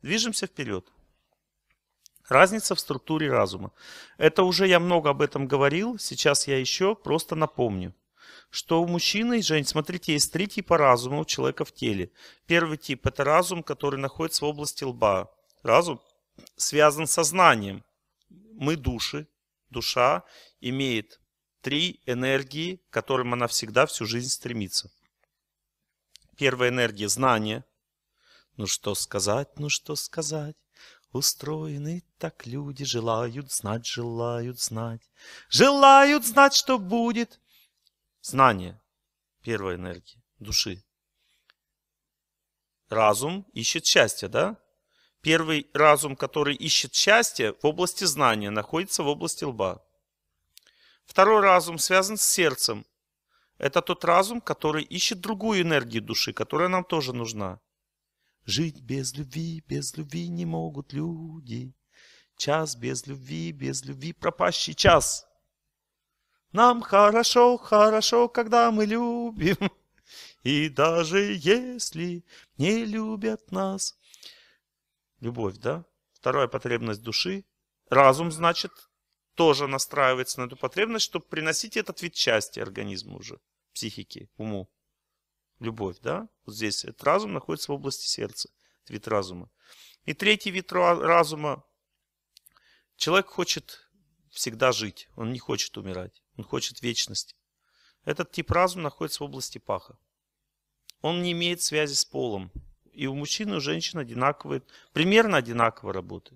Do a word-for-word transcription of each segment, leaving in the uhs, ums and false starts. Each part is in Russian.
Движемся вперед. Разница в структуре разума. Это уже я много об этом говорил, сейчас я еще просто напомню. Что у мужчины и женщины, смотрите, есть три типа разума у человека в теле. Первый тип – это разум, который находится в области лба. Разум связан с сознанием. Мы души. Душа имеет три энергии, к которым она всегда всю жизнь стремится. Первая энергия – знание. Ну что сказать, ну что сказать. Устроены так люди, желают знать, желают знать. Желают знать, что будет. Знание. Первая энергия души. Разум ищет счастье, да? Первый разум, который ищет счастье в области знания, находится в области лба. Второй разум связан с сердцем. Это тот разум, который ищет другую энергию души, которая нам тоже нужна. Жить без любви, без любви не могут люди. Час без любви, без любви пропащий час. Нам хорошо, хорошо, когда мы любим. И даже если не любят нас. Любовь, да? Вторая потребность души. Разум, значит, тоже настраивается на эту потребность, чтобы приносить этот вид счастья организму уже, психике, уму. Любовь, да? Вот здесь этот разум находится в области сердца, вид разума. И третий вид разума. Человек хочет всегда жить, он не хочет умирать, он хочет вечности. Этот тип разума находится в области паха. Он не имеет связи с полом. И у мужчин и у женщин одинаковые, примерно одинаково работает.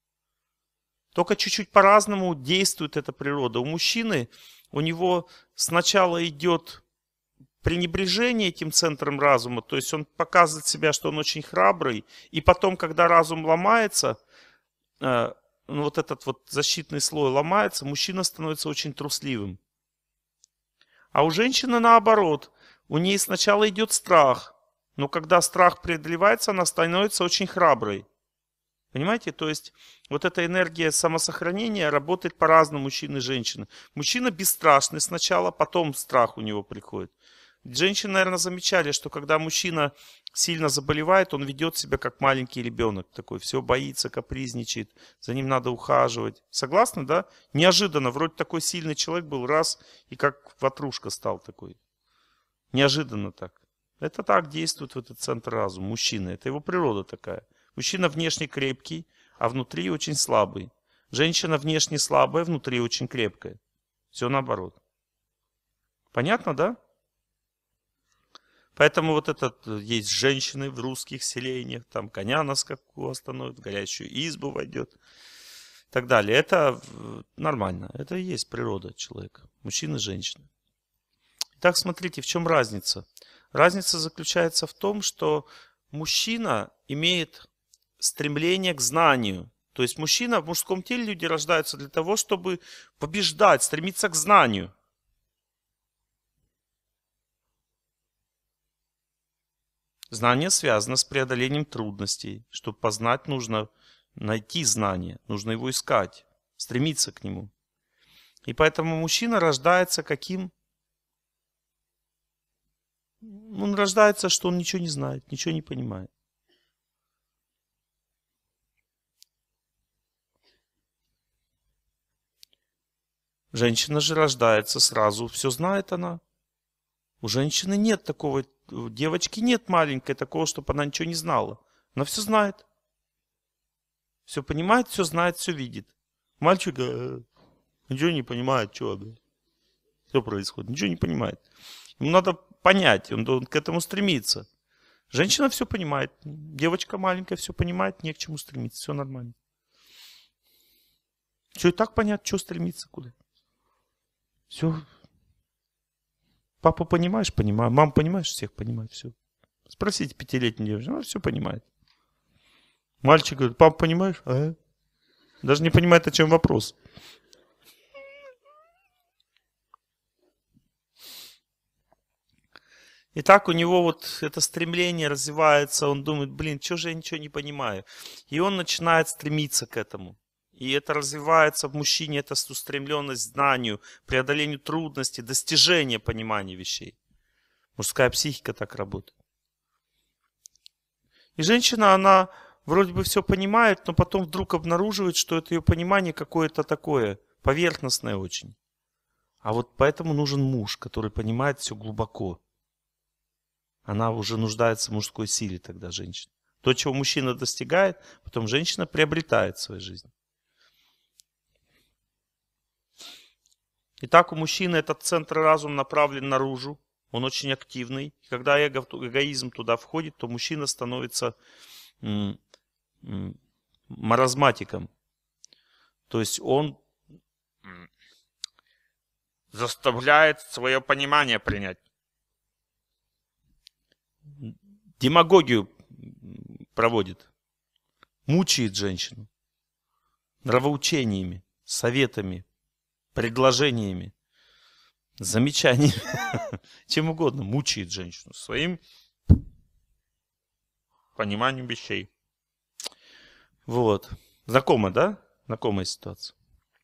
Только чуть-чуть по-разному действует эта природа. У мужчины, у него сначала идет пренебрежение этим центром разума, то есть он показывает себя, что он очень храбрый, и потом, когда разум ломается, э, ну, вот этот вот защитный слой ломается, мужчина становится очень трусливым. А у женщины наоборот, у ней сначала идет страх, но когда страх преодолевается, она становится очень храброй. Понимаете? То есть вот эта энергия самосохранения работает по-разному мужчины и женщины. Мужчина бесстрашный сначала, потом страх у него приходит. Женщины, наверное, замечали, что когда мужчина сильно заболевает, он ведет себя как маленький ребенок. Такой, все боится, капризничает, за ним надо ухаживать. Согласны, да? Неожиданно, вроде такой сильный человек был, раз, и как ватрушка стал такой. Неожиданно так. Это так действует в этот центр разума мужчины. Это его природа такая. Мужчина внешне крепкий, а внутри очень слабый. Женщина внешне слабая, внутри очень крепкая. Все наоборот. Понятно, да? Поэтому вот этот, есть женщины в русских селениях, там коня на скаку остановит, в горящую избу войдет и так далее. Это нормально, это и есть природа человека, мужчины и женщины. Итак, смотрите, в чем разница? Разница заключается в том, что мужчина имеет стремление к знанию. То есть мужчина, в мужском теле люди рождаются для того, чтобы побеждать, стремиться к знанию. Знание связано с преодолением трудностей. Чтобы познать, нужно найти знание, нужно его искать, стремиться к нему. И поэтому мужчина рождается каким? Он рождается, что он ничего не знает, ничего не понимает. Женщина же рождается сразу, все знает она. У женщины нет такого, у девочки нет маленькой такого, чтобы она ничего не знала. Она все знает. Все понимает, все знает, все видит. Мальчик э, ничего не понимает, что, да? Что происходит, ничего не понимает. Ему надо понять, он должен к этому стремиться. Женщина все понимает, девочка маленькая все понимает, не к чему стремиться, все нормально. Все и так понятно, что стремиться, куда. Все. Папу понимаешь? Понимаю. Маму понимаешь? Всех понимает. Все. Спросите пятилетнюю девочку. Она все понимает. Мальчик говорит, папу понимаешь? А? Даже не понимает, о чем вопрос. И так у него вот это стремление развивается. Он думает, блин, что же я ничего не понимаю. И он начинает стремиться к этому. И это развивается в мужчине, это устремленность к знанию, преодолению трудностей, достижение понимания вещей. Мужская психика так работает. И женщина, она вроде бы все понимает, но потом вдруг обнаруживает, что это ее понимание какое-то такое, поверхностное очень. А вот поэтому нужен муж, который понимает все глубоко. Она уже нуждается в мужской силе тогда, женщина. То, чего мужчина достигает, потом женщина приобретает в своей жизни. Итак, у мужчины этот центр разума направлен наружу. Он очень активный. И когда эго, эгоизм туда входит, то мужчина становится м, м, маразматиком. То есть он заставляет свое понимание принять. Демагогию проводит. Мучает женщину. Нравоучениями, советами, предложениями, замечаниями. Чем угодно. Мучает женщину своим пониманием вещей. Вот. Знакомо, да? Знакомая ситуация.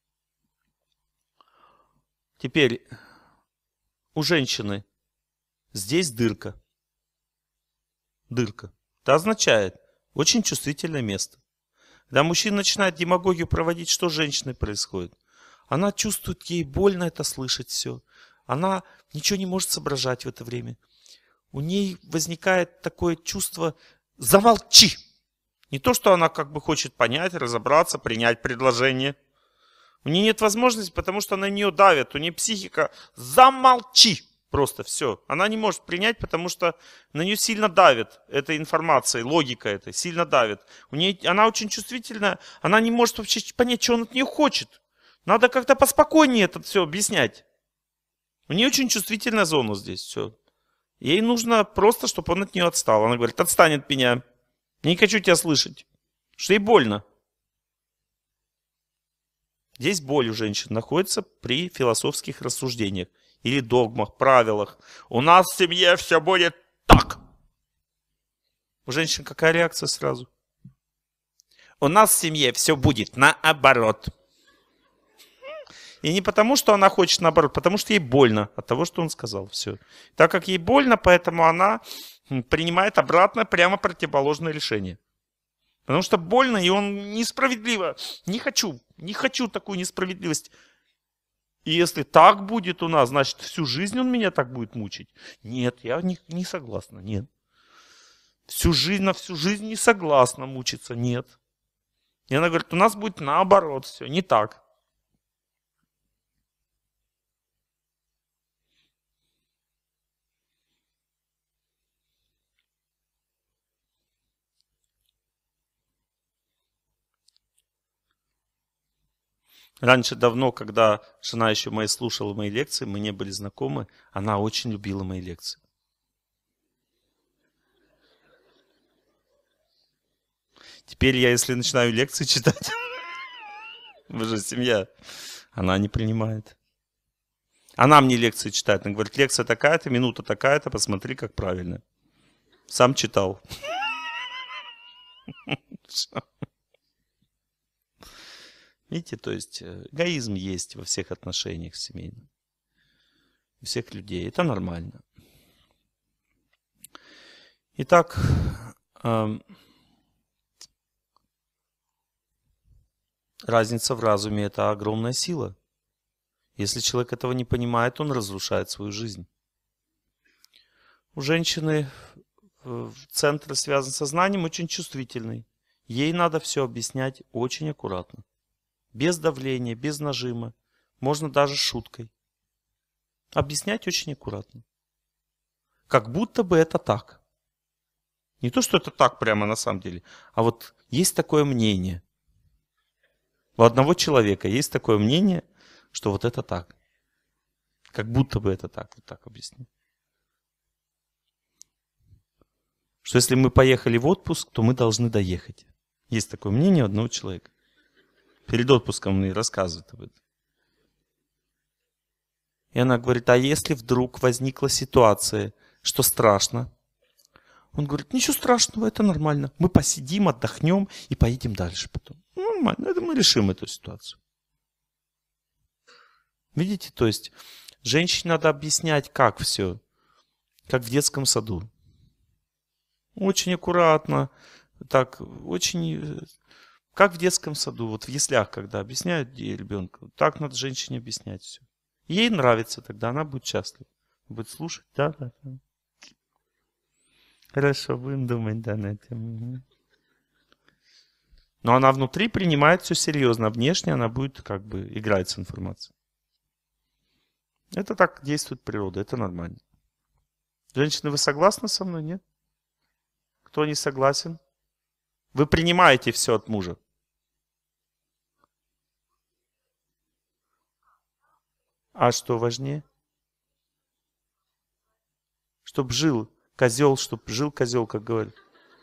Теперь у женщины здесь дырка. Дырка. Это означает очень чувствительное место. Когда мужчина начинает демагогию проводить, что с женщиной происходит? Она чувствует, ей больно это слышать все. Она ничего не может соображать в это время. У ней возникает такое чувство «замолчи». Не то, что она как бы хочет понять, разобраться, принять предложение. У нее нет возможности, потому что на нее давят. У нее психика «замолчи». Просто все. Она не может принять, потому что на нее сильно давит этой информацией, логика этой, сильно давит. У нее, она очень чувствительная, она не может вообще понять, что он от нее хочет. Надо как-то поспокойнее это все объяснять. У нее очень чувствительная зона здесь, все. Ей нужно просто, чтобы он от нее отстал. Она говорит, отстань от меня. Я не хочу тебя слышать. Что ей больно. Здесь боль у женщин находится при философских рассуждениях. Или догмах, правилах. У нас в семье все будет так. У женщин какая реакция сразу? У нас в семье все будет наоборот. И не потому, что она хочет наоборот, потому что ей больно от того, что он сказал. Все. Так как ей больно, поэтому она принимает обратно прямо противоположное решение. Потому что больно, и он несправедливо. Не хочу, не хочу такую несправедливость. И если так будет у нас, значит, всю жизнь он меня так будет мучить. Нет, я не, не согласна, нет. Всю жизнь, на всю жизнь не согласна мучиться, нет. И она говорит, у нас будет наоборот все, не так. Раньше давно, когда жена еще моя слушала мои лекции, мы не были знакомы, она очень любила мои лекции. Теперь я, если начинаю лекции читать, мы же семья, она не принимает. Она мне лекции читает. Она говорит, лекция такая-то, минута такая-то, посмотри, как правильно. Сам читал. Видите, то есть эгоизм есть во всех отношениях семейных. У всех людей. Это нормально. Итак, эм, разница в разуме – это огромная сила. Если человек этого не понимает, он разрушает свою жизнь. У женщины центр связан со знанием очень чувствительный. Ей надо все объяснять очень аккуратно. Без давления, без нажима. Можно даже шуткой. Объяснять очень аккуратно. Как будто бы это так. Не то, что это так прямо на самом деле, а вот есть такое мнение. У одного человека есть такое мнение, что вот это так. Как будто бы это так. Вот так объясню. Что если мы поехали в отпуск, то мы должны доехать. Есть такое мнение у одного человека. Перед отпуском мне рассказывает об этом. И она говорит, а если вдруг возникла ситуация, что страшно? Он говорит, ничего страшного, это нормально. Мы посидим, отдохнем и поедем дальше потом. Нормально, это мы решим эту ситуацию. Видите, то есть женщине надо объяснять, как все. Как в детском саду. Очень аккуратно, Так, очень... Как в детском саду, вот в яслях, когда объясняют ребенку, так надо женщине объяснять все. Ей нравится, тогда она будет счастлива. Будет слушать, да, да, да. Хорошо, будем думать, да, на тему. Но она внутри принимает все серьезно, а внешне она будет как бы играть с информацией. Это так действует природа, это нормально. Женщины, вы согласны со мной, нет? Кто не согласен? Вы принимаете все от мужа. А что важнее? Чтоб жил козел, чтоб жил козел, как говорят.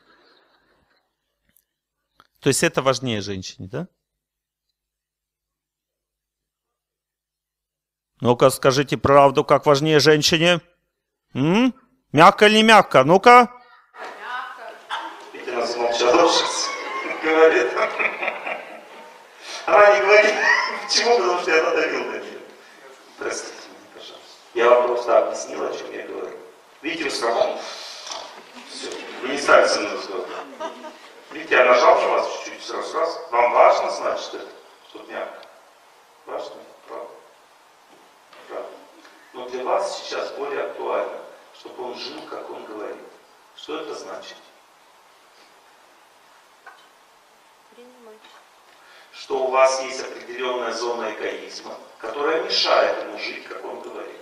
То есть это важнее женщине, да? Ну-ка, скажите правду, как важнее женщине? М? Мягко или не мягко? Ну-ка. Петина замолчала сейчас, говорит. Она не говорит. Почему? Потому что я надавил на нее. Простите меня, пожалуйста. Я вам просто объяснил, о чем я говорю. Видите, вы сработали? Все. Вы не ставите со мной разговор. Видите, я нажал на вас чуть-чуть, сразу раз. Вам важно, значит, это? Что-то мягко. Важно? Правда? Правда. Но для вас сейчас более актуально, чтобы он жил, как он говорит. Что это значит? Что у вас есть определенная зона эгоизма, которая мешает ему жить, как он говорит.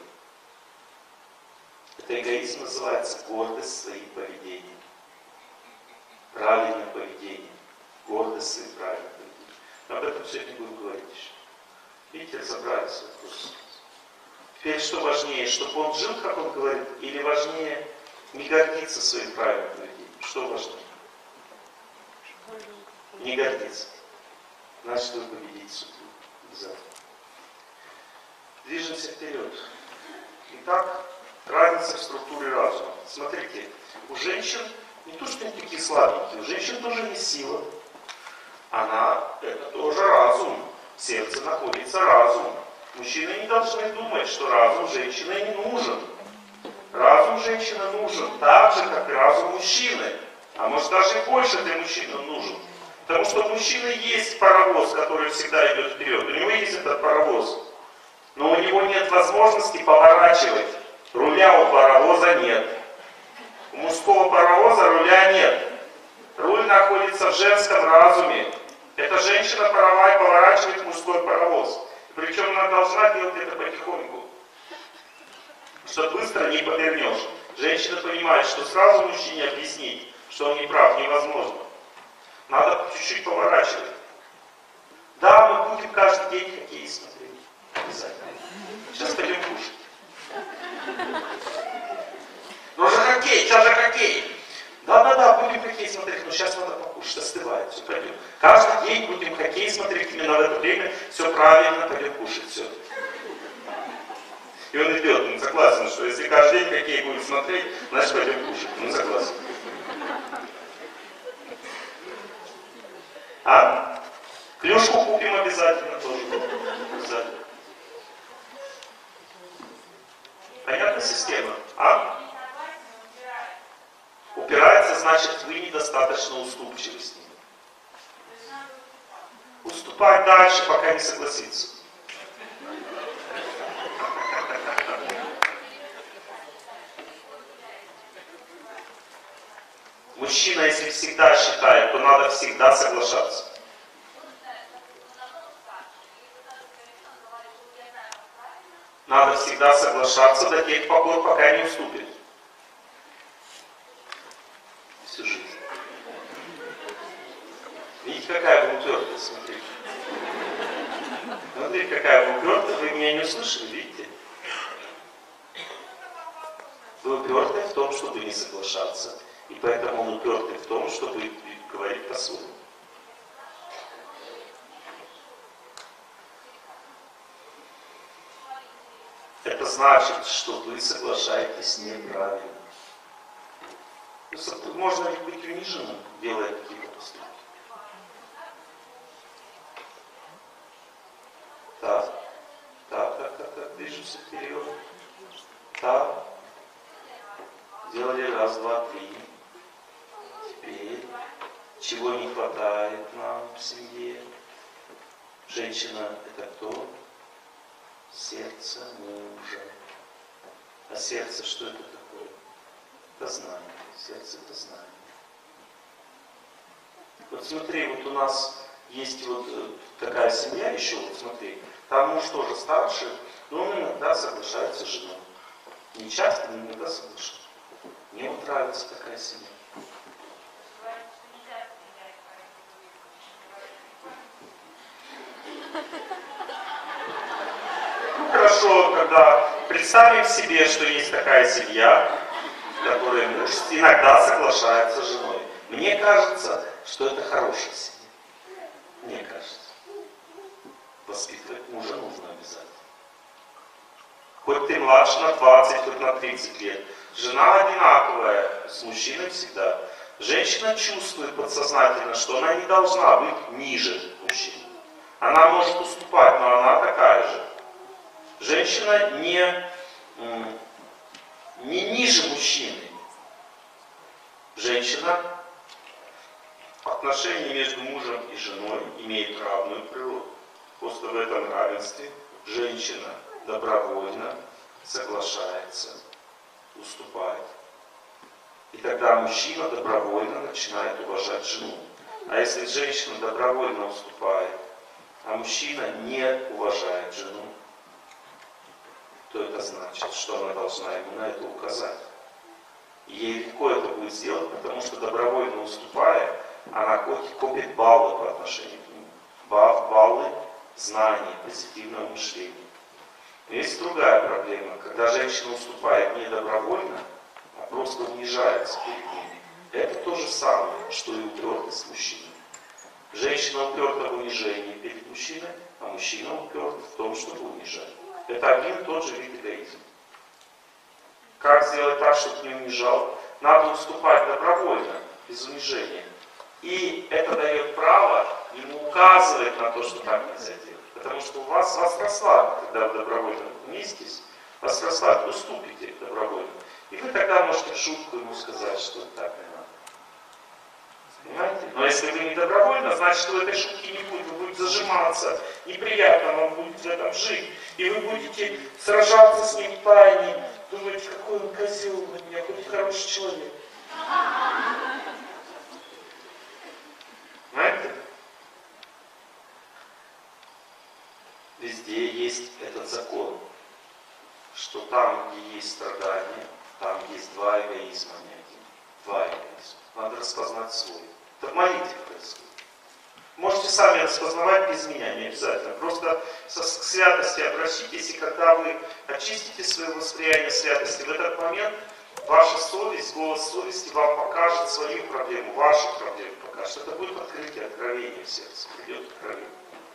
Это эгоизм называется гордость своим поведением. Правильное поведение. Гордость своим правильным поведением. Но об этом сегодня будем говорить еще. Видите, разобрались в вопросе. Теперь что важнее, чтобы он жил, как он говорит, или важнее не гордиться своим правильным поведением? Что важнее? Не гордиться. Значит, вы победите супругу. Обязательно. Движемся вперед. Итак, разница в структуре разума. Смотрите, у женщин не то, что они такие слабенькие, у женщин тоже есть сила. Она, это тоже разум. В сердце находится разум. Мужчины не должны думать, что разум женщины не нужен. Разум женщины нужен так же, как и разум мужчины. А может даже и больше для мужчины нужен. Потому что у мужчины есть паровоз, который всегда идет вперед. У него есть этот паровоз. Но у него нет возможности поворачивать. Руля у паровоза нет. У мужского паровоза руля нет. Руль находится в женском разуме. Эта женщина паровая поворачивает мужской паровоз. Причем она должна делать это потихоньку. Что быстро не повернешь. Женщина понимает, что сразу мужчине объяснить, что он не прав, невозможно. Надо чуть-чуть поворачивать. Да, мы будем каждый день хоккей смотреть. Обязательно. Сейчас пойдем кушать. Ну же хоккей, сейчас же хоккей. Да-да-да, будем хоккей смотреть, но сейчас надо покушать, остывает, все, пойдем. Каждый день будем хоккей смотреть, именно в это время, все правильно, пойдем кушать, все. И он идет, он согласен, что если каждый день хоккей будем смотреть, значит пойдем кушать, он согласен. А? Клюшку купим обязательно тоже. Обязательно. Понятна система? А? Упирается, значит, вы недостаточно уступчивы с ним. Уступать дальше, пока не согласится. Мужчина, если всегда считает, то надо всегда соглашаться. Надо всегда соглашаться до тех пор, пока не уступит. Всю жизнь. Видите, какая вы упертая, смотрите. Смотрите, какая вы упертая, вы меня не услышали, видите? Вы упертая в том, чтобы не соглашаться. И поэтому он упертый в том, чтобы говорить по-своему. Это значит, что вы соглашаетесь неправильно. Можно ли быть униженным, делая какие-то поступки? Так, так, так, так, так, движемся вперед. Так. Сделали раз, два, три. Теперь Чего не хватает нам в семье? Женщина – это кто? Сердце мужа. А сердце что это такое? Это знание. Сердце – это знание. Вот смотри, вот у нас есть вот такая семья еще, вот смотри, там муж тоже старший, но он иногда соглашается с женой. Не часто, но иногда соглашается. Мне вот нравится такая семья. Ну хорошо, когда представим себе, что есть такая семья, в которой муж иногда соглашается с женой. Мне кажется, что это хорошая семья. Мне кажется. Воспитывать мужа нужно обязательно. Хоть ты младше на двадцать, хоть на тридцать лет. Жена одинаковая, с мужчиной всегда. Женщина чувствует подсознательно, что она не должна быть ниже мужчины. Она может уступать, но она такая же. Женщина не, не ниже мужчины. Женщина, отношения между мужем и женой имеют равную природу. Просто в этом равенстве женщина добровольно соглашается, уступает. И тогда мужчина добровольно начинает уважать жену. А если женщина добровольно уступает, а мужчина не уважает жену, то это значит, что она должна ему на это указать. Ей легко это будет сделать, потому что добровольно уступая, она копит баллы по отношению к нему. Баллы знания, позитивного мышления. Но есть другая проблема, когда женщина уступает не добровольно, а просто унижается перед ним. Это то же самое, что и упертость мужчины. Женщина уперта в унижении перед мужчиной, а мужчина уперт в том, чтобы унижать. Это один и тот же вид эгоизма. Как сделать так, чтобы не унижал? Надо уступать добровольно, без унижения. И это дает право ему указывать на то, что так нельзя делать. Потому что у вас, вас расслабит, когда вы добровольно уместитесь, вас расслабит, уступите добровольно. И вы тогда можете в шутку ему сказать, что так не надо. Понимаете? Но если вы не добровольно, значит, что в этой шутке не будет. Вы будете зажиматься, неприятно вам будет в этом жить. И вы будете сражаться с ним в тайне. Думаете, какой он козел на меня, какой хороший человек. Понимаете? Везде есть этот закон, что там, где есть страдания, там есть два эгоизма, не один. Два эгоизма. Надо распознать свой. Это в молитве происходит. Можете сами распознавать без меня, не обязательно. Просто к святости обращитесь, и когда вы очистите свое восприятие святости, в этот момент ваша совесть, голос совести вам покажет свою проблему, вашу проблему покажет. Это будет открытие, откровение в сердце. Придет откровение.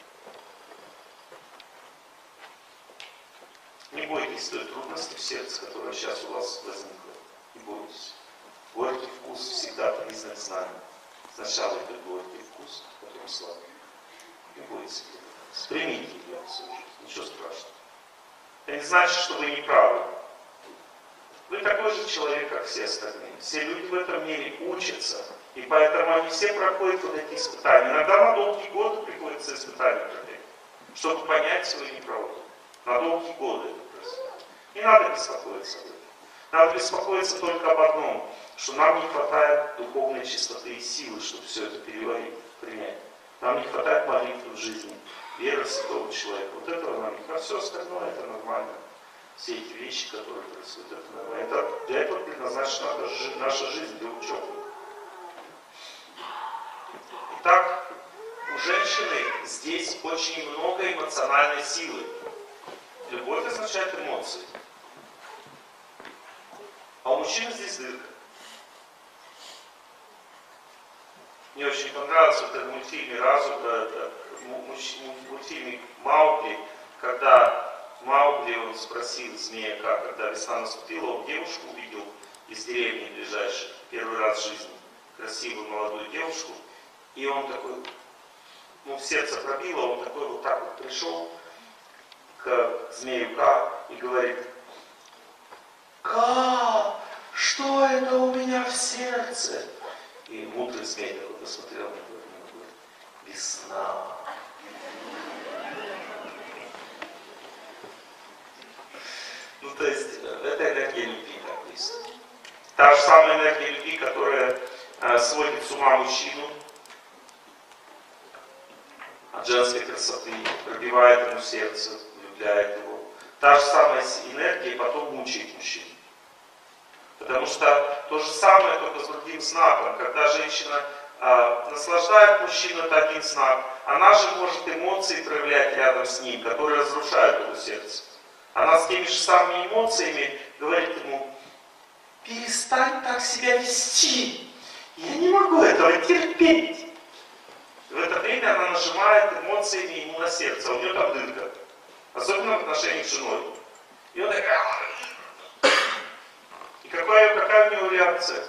Не бойтесь той трудности в сердце, которая сейчас у вас возникла. Не бойтесь. Горький вкус всегда признак знания. Сначала идет горький вкус, потом сладкий. Не бойтесь этого. Примите ее в свою жизнь. Ничего страшного. Это не значит, что вы не правы. Вы такой же человек, как все остальные. Все люди в этом мире учатся. И поэтому они все проходят вот эти испытания. Иногда на долгие годы приходится испытания проходить, чтобы понять свою неправоту. На долгие годы это происходит. Не надо беспокоиться об этом. Надо беспокоиться только об одном, что нам не хватает духовной чистоты и силы, чтобы все это переварить, принять. Нам не хватает молитвы в жизни, веры святого человека. Вот этого нам не хватает. Все остальное это нормально. Все эти вещи, которые происходят, это нормально. Это, для этого предназначена наша жизнь, для учебы. Итак, у женщины здесь очень много эмоциональной силы. Любовь означает эмоции. А у мужчины здесь дырка. Мне очень понравился вот этот мультфильм «Разум», в мультфильме «Маугли», когда Маугли, он спросил змея, когда весна наступила, он девушку увидел из деревни ближайшей, первый раз в жизни, красивую молодую девушку, и он такой, ну, сердце пробило, он такой вот так вот пришел к змею Ка и говорит: Ка, что это у меня в сердце? И мудрый змей такой посмотрел на него и говорит: весна. Ну, то есть, это энергия любви, как выяснилось. Та же самая энергия любви, которая э, сводит с ума мужчину от женской красоты, пробивает ему сердце, влюбляет его. Та же самая энергия потом мучает мужчину. Потому что то же самое, только с другим знаком. Когда женщина э, наслаждает мужчину, это один знак. Она же может эмоции проявлять рядом с ним, которые разрушают его сердце. Она с теми же самыми эмоциями говорит ему: перестань так себя вести. Я не могу этого терпеть. И в это время она нажимает эмоциями ему на сердце. У нее там дырка. Особенно в отношениях с женой. И он такая... И какая, какая у него реакция?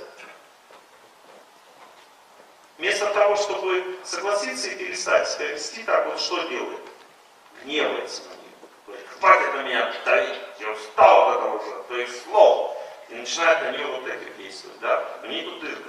Вместо того, чтобы согласиться и перестать себя вести так, он что делает? Гневается на нее. Говорит: хватит на меня давить, я устал от этого уже, то есть слов. И начинает на нее вот этих действовать, да? У нее тут дырка.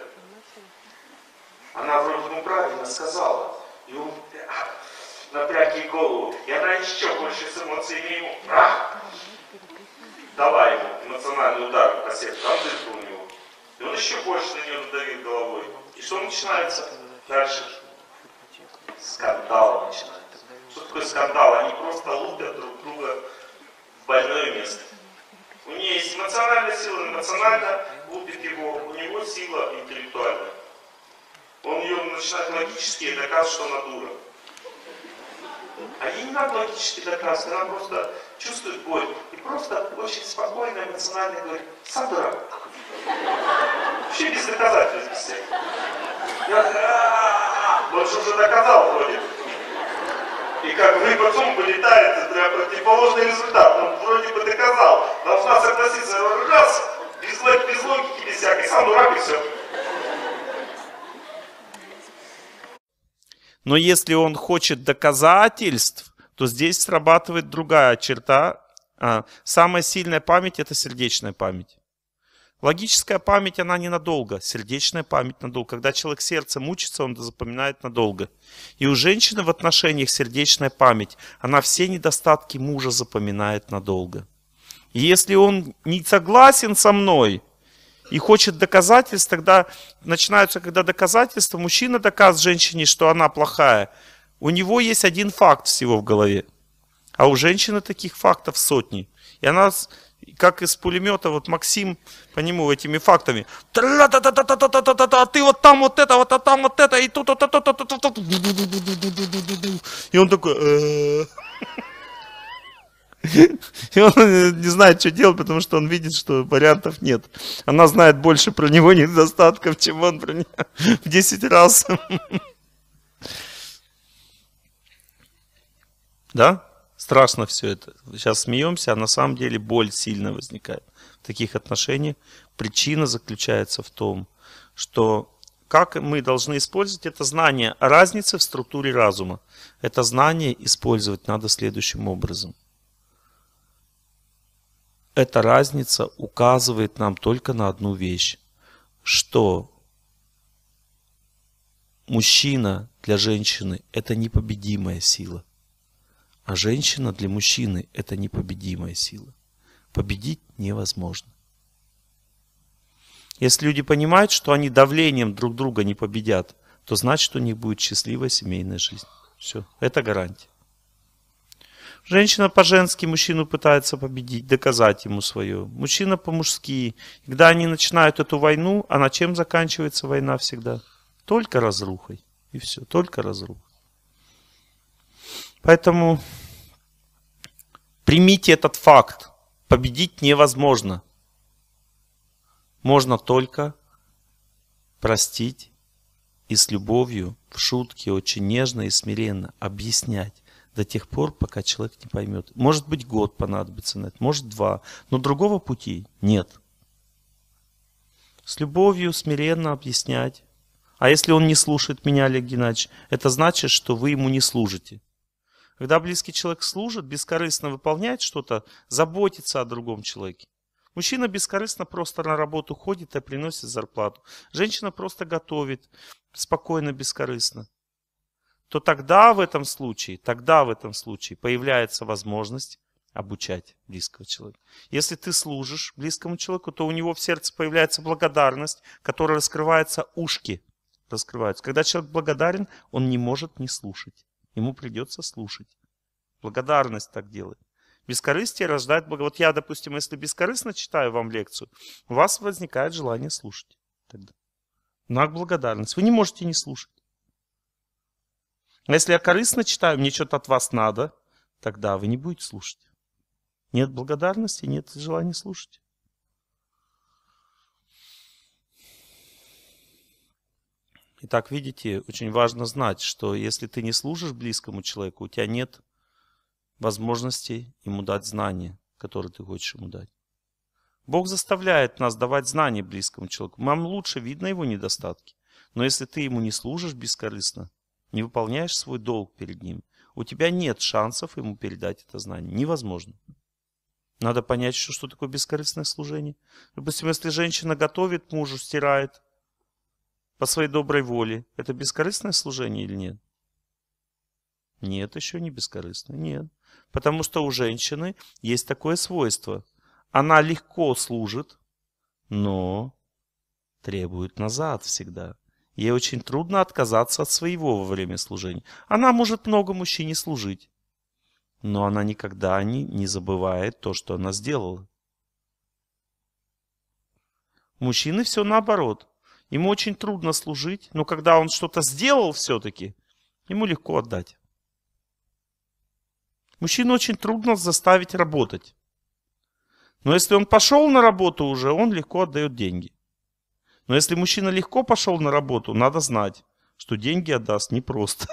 Она вроде ему правильно сказала. И он напряг ей голову. И она еще больше с эмоциями ему. А! Дала ему эмоциональный удар по сердцу, там дырка у него. И он еще больше на нее надавил головой. И что начинается? Дальше скандал начинается. Что такое скандал? Они просто лупят друг друга в больное место. У нее есть эмоциональная сила, эмоционально лупит его, у него сила интеллектуальная. Он ее начинает логически доказывать, что она дура. А ей не надо логически доказывать, она просто чувствует боль. И просто очень спокойно, эмоционально говорит: сам дурак. Вообще без доказательств, без всех. Он же уже доказал вроде. И как вы потом вылетаете, прям противоположный результат. Он вроде бы доказал. Должна согласиться. Раз, без, без логики, без всякой. Сам дурак и все. Но если он хочет доказательств, то здесь срабатывает другая черта. А, самая сильная память — это сердечная память. Логическая память, она ненадолго. Сердечная память надолго. Когда человек сердцем учится, он запоминает надолго. И у женщины в отношениях сердечная память. Она все недостатки мужа запоминает надолго. И если он не согласен со мной и хочет доказательств, тогда начинаются, когда доказательства, мужчина доказывает женщине, что она плохая. У него есть один факт всего в голове. А у женщины таких фактов сотни. И она, как из пулемета, вот Максим по нему этими фактами. А ты вот там вот это, вот а там вот это, и тут вот это. И он такой... И он не знает, что делать, потому что он видит, что вариантов нет. Она знает больше про него недостатков, чем он про нее в десять раз. Да? Страшно все это. Сейчас смеемся, а на самом деле боль сильно возникает в таких отношениях. Причина заключается в том, что как мы должны использовать это знание о разнице в структуре разума. Это знание использовать надо следующим образом. Эта разница указывает нам только на одну вещь, что мужчина для женщины – это непобедимая сила, а женщина для мужчины – это непобедимая сила. Победить невозможно. Если люди понимают, что они давлением друг друга не победят, то значит, у них будет счастливая семейная жизнь. Все, это гарантия. Женщина по-женски мужчину пытается победить, доказать ему свое. Мужчина по-мужски. Когда они начинают эту войну, а на чем заканчивается война всегда? Только разрухой. И все, только разрухой. Поэтому примите этот факт. Победить невозможно. Можно только простить и с любовью, в шутке, очень нежно и смиренно объяснять. До тех пор, пока человек не поймет. Может быть, год понадобится на это, может, два. Но другого пути нет. С любовью, смиренно объяснять. А если он не слушает меня, Олег Геннадьевич, это значит, что вы ему не служите. Когда близкий человек служит, бескорыстно выполняет что-то, заботится о другом человеке. Мужчина бескорыстно просто на работу ходит и приносит зарплату. Женщина просто готовит спокойно, бескорыстно. То тогда в этом случае, тогда в этом случае появляется возможность обучать близкого человека. Если ты служишь близкому человеку, то у него в сердце появляется благодарность, которая раскрывается, ушки раскрываются. Когда человек благодарен, он не может не слушать. Ему придется слушать. Благодарность так делает. Бескорыстие рождает благо. Вот я, допустим, если бескорыстно читаю вам лекцию, у вас возникает желание слушать. Тогда. Знак благодарности. Вы не можете не слушать. А если я корыстно читаю, мне что-то от вас надо, тогда вы не будете слушать. Нет благодарности, нет желания слушать. Итак, видите, очень важно знать, что если ты не служишь близкому человеку, у тебя нет возможности ему дать знания, которые ты хочешь ему дать. Бог заставляет нас давать знания близкому человеку. Нам лучше видно его недостатки. Но если ты ему не служишь бескорыстно, не выполняешь свой долг перед ним, у тебя нет шансов ему передать это знание. Невозможно. Надо понять, что, что такое бескорыстное служение. Допустим, если женщина готовит мужу, стирает по своей доброй воле, это бескорыстное служение или нет? Нет, еще не бескорыстное. Нет. Потому что у женщины есть такое свойство. Она легко служит, но требует назад всегда. Ей очень трудно отказаться от своего во время служения. Она может много мужчине служить, но она никогда не, не забывает то, что она сделала. У мужчины все наоборот. Ему очень трудно служить, но когда он что-то сделал все-таки, ему легко отдать. Мужчину очень трудно заставить работать. Но если он пошел на работу уже, он легко отдает деньги. Но если мужчина легко пошел на работу, надо знать, что деньги отдаст непросто.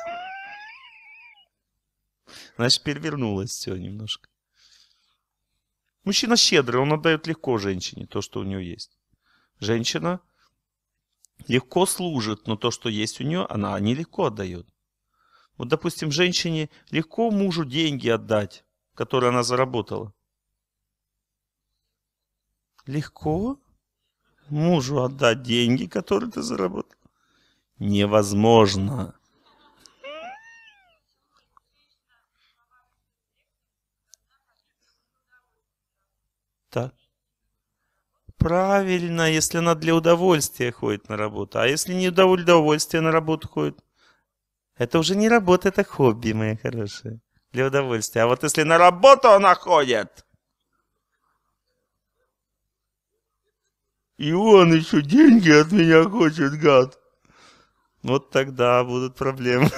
Значит, перевернулось все немножко. Мужчина щедрый, он отдает легко женщине то, что у нее есть. Женщина легко служит, но то, что есть у нее, она нелегко отдает. Вот, допустим, женщине легко мужу деньги отдать, которые она заработала. Легко мужу отдать деньги, которые ты заработал? Невозможно. Так. Правильно, если она для удовольствия ходит на работу. А если не для удовольствия на работу ходит? Это уже не работа, это хобби, моя хорошая. Для удовольствия. А вот если на работу она ходит, и он еще деньги от меня хочет, гад. Вот тогда будут проблемы.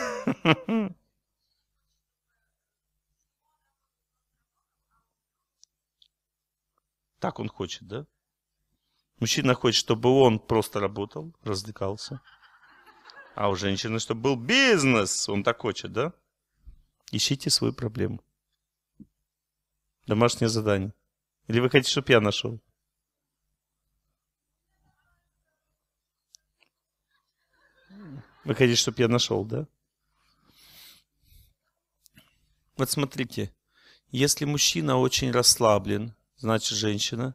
Так он хочет, да? Мужчина хочет, чтобы он просто работал, развлекался. А у женщины, чтобы был бизнес. Он так хочет, да? Ищите свою проблему. Домашнее задание. Или вы хотите, чтобы я нашел? Вы хотите, чтобы я нашел, да? Вот смотрите. Если мужчина очень расслаблен, значит, женщина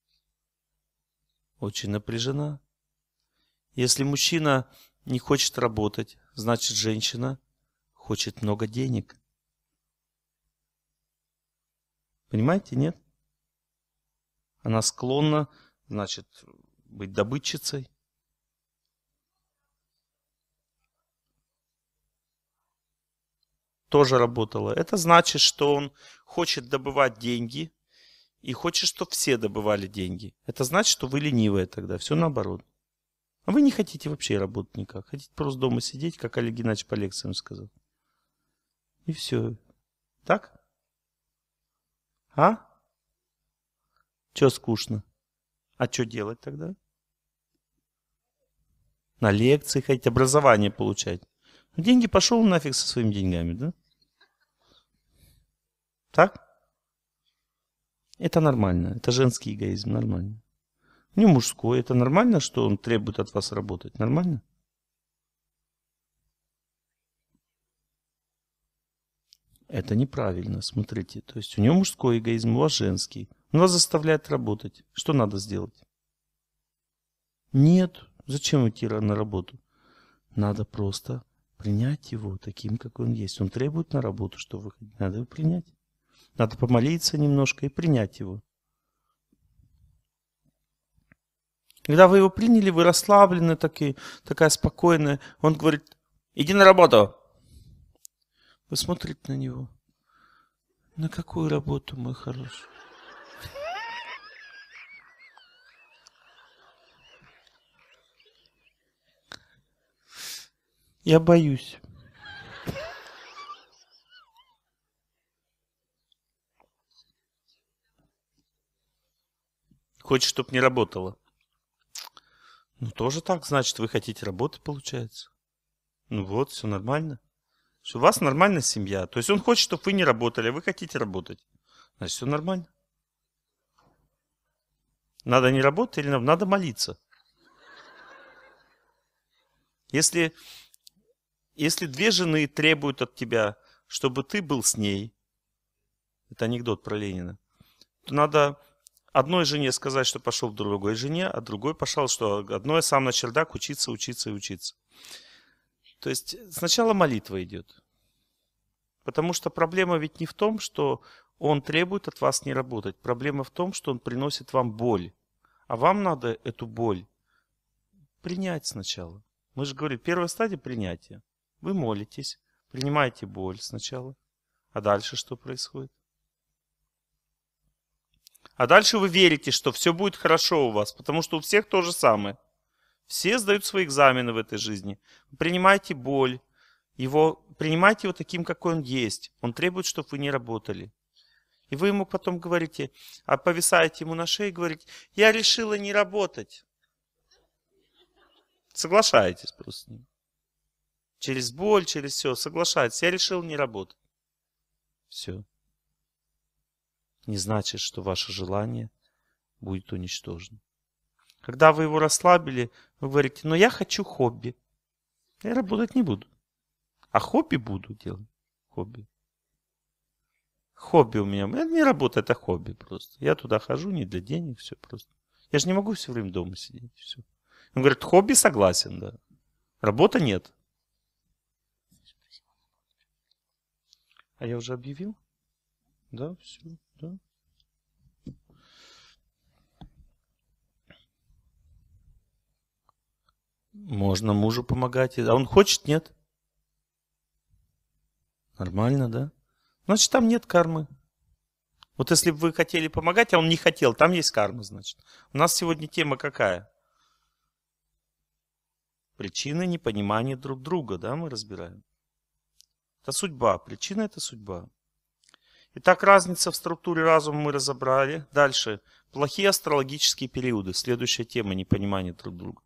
очень напряжена. Если мужчина не хочет работать, значит, женщина хочет много денег. Понимаете, нет? Она склонна, значит, быть добытчицей. Тоже работала. Это значит, что он хочет добывать деньги и хочет, чтобы все добывали деньги. Это значит, что вы ленивые тогда. Все наоборот. А вы не хотите вообще работать никак. Хотите просто дома сидеть, как Олег Геннадьевич по лекциям сказал. И все. Так? А? Че скучно? А что делать тогда? На лекции хотите образование получать. Деньги пошел нафиг со своими деньгами, да? Так? Это нормально. Это женский эгоизм. Нормально. Не мужской. Это нормально, что он требует от вас работать? Нормально? Это неправильно. Смотрите. То есть у него мужской эгоизм, у вас женский. Он вас заставляет работать. Что надо сделать? Нет. Зачем идти на работу? Надо просто принять его таким, какой он есть. Он требует на работу, что выходить. Надо его принять. Надо помолиться немножко и принять его. Когда вы его приняли, вы расслаблены, такие, такая спокойная. Он говорит, иди на работу. Вы смотрите на него. На какую работу, мой хороший? Я боюсь. Хочешь, чтобы не работало? Ну, тоже так, значит, вы хотите работать, получается. Ну вот, все нормально. Что у вас нормальная семья. То есть он хочет, чтобы вы не работали, а вы хотите работать. Значит, все нормально. Надо не работать или надо молиться? Если, если две жены требуют от тебя, чтобы ты был с ней, это анекдот про Ленина, то надо одной жене сказать, что пошел к другой жене, а другой пошел, что одной сам на чердак учиться, учиться и учиться. То есть сначала молитва идет. Потому что проблема ведь не в том, что он требует от вас не работать. Проблема в том, что он приносит вам боль. А вам надо эту боль принять сначала. Мы же говорим, первая стадия принятия. Вы молитесь, принимаете боль сначала. А дальше что происходит? А дальше вы верите, что все будет хорошо у вас, потому что у всех то же самое. Все сдают свои экзамены в этой жизни. Вы принимаете боль, его, принимайте его таким, какой он есть. Он требует, чтобы вы не работали. И вы ему потом говорите, а повисаете ему на шее и говорите, я решила не работать. Соглашаетесь просто с ним. Через боль, через все, соглашайтесь. Я решил не работать. Все. Не значит, что ваше желание будет уничтожено. Когда вы его расслабили, вы говорите, но я хочу хобби. Я работать не буду. А хобби буду делать. Хобби. Хобби у меня. Это не работа, это хобби просто. Я туда хожу не для денег, все просто. Я же не могу все время дома сидеть. Все. Он говорит, хобби согласен, да. Работа нет. А я уже объявил? Да, все, да. Можно мужу помогать. А он хочет, нет? Нормально, да? Значит, там нет кармы. Вот если бы вы хотели помогать, а он не хотел, там есть карма, значит. У нас сегодня тема какая? Причины непонимания друг друга, да, мы разбираем. Это судьба. Причина – это судьба. Итак, разница в структуре разума мы разобрали. Дальше. Плохие астрологические периоды. Следующая тема – непонимание друг друга.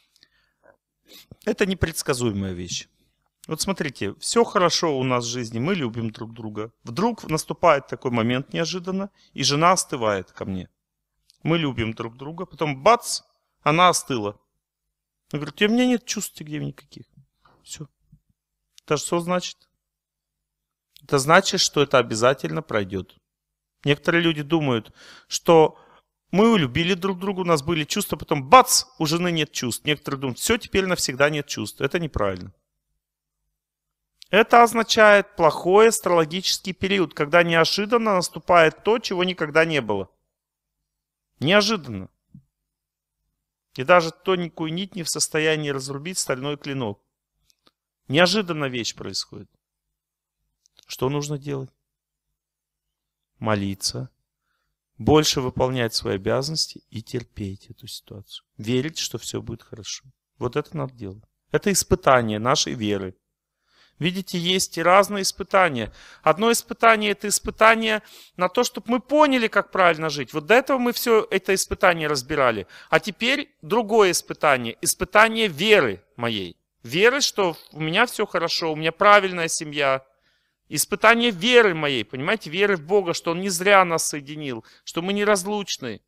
Это непредсказуемая вещь. Вот смотрите, все хорошо у нас в жизни, мы любим друг друга. Вдруг наступает такой момент неожиданно, и жена остывает ко мне. Мы любим друг друга, потом бац, она остыла. Она говорит, у меня нет чувств где никаких. Все. Это что значит? Это значит, что это обязательно пройдет. Некоторые люди думают, что мы любили друг друга, у нас были чувства, потом бац, у жены нет чувств. Некоторые думают, все, теперь навсегда нет чувств. Это неправильно. Это означает плохой астрологический период, когда неожиданно наступает то, чего никогда не было. Неожиданно. И даже тоненькую нить не в состоянии разрубить стальной клинок. Неожиданно вещь происходит. Что нужно делать? Молиться. Больше выполнять свои обязанности и терпеть эту ситуацию. Верить, что все будет хорошо. Вот это надо делать. Это испытание нашей веры. Видите, есть и разные испытания. Одно испытание – это испытание на то, чтобы мы поняли, как правильно жить. Вот до этого мы все это испытание разбирали. А теперь другое испытание. Испытание веры моей. Веры, что у меня все хорошо, у меня правильная семья. Испытание веры моей, понимаете, веры в Бога, что Он не зря нас соединил, что мы неразлучны.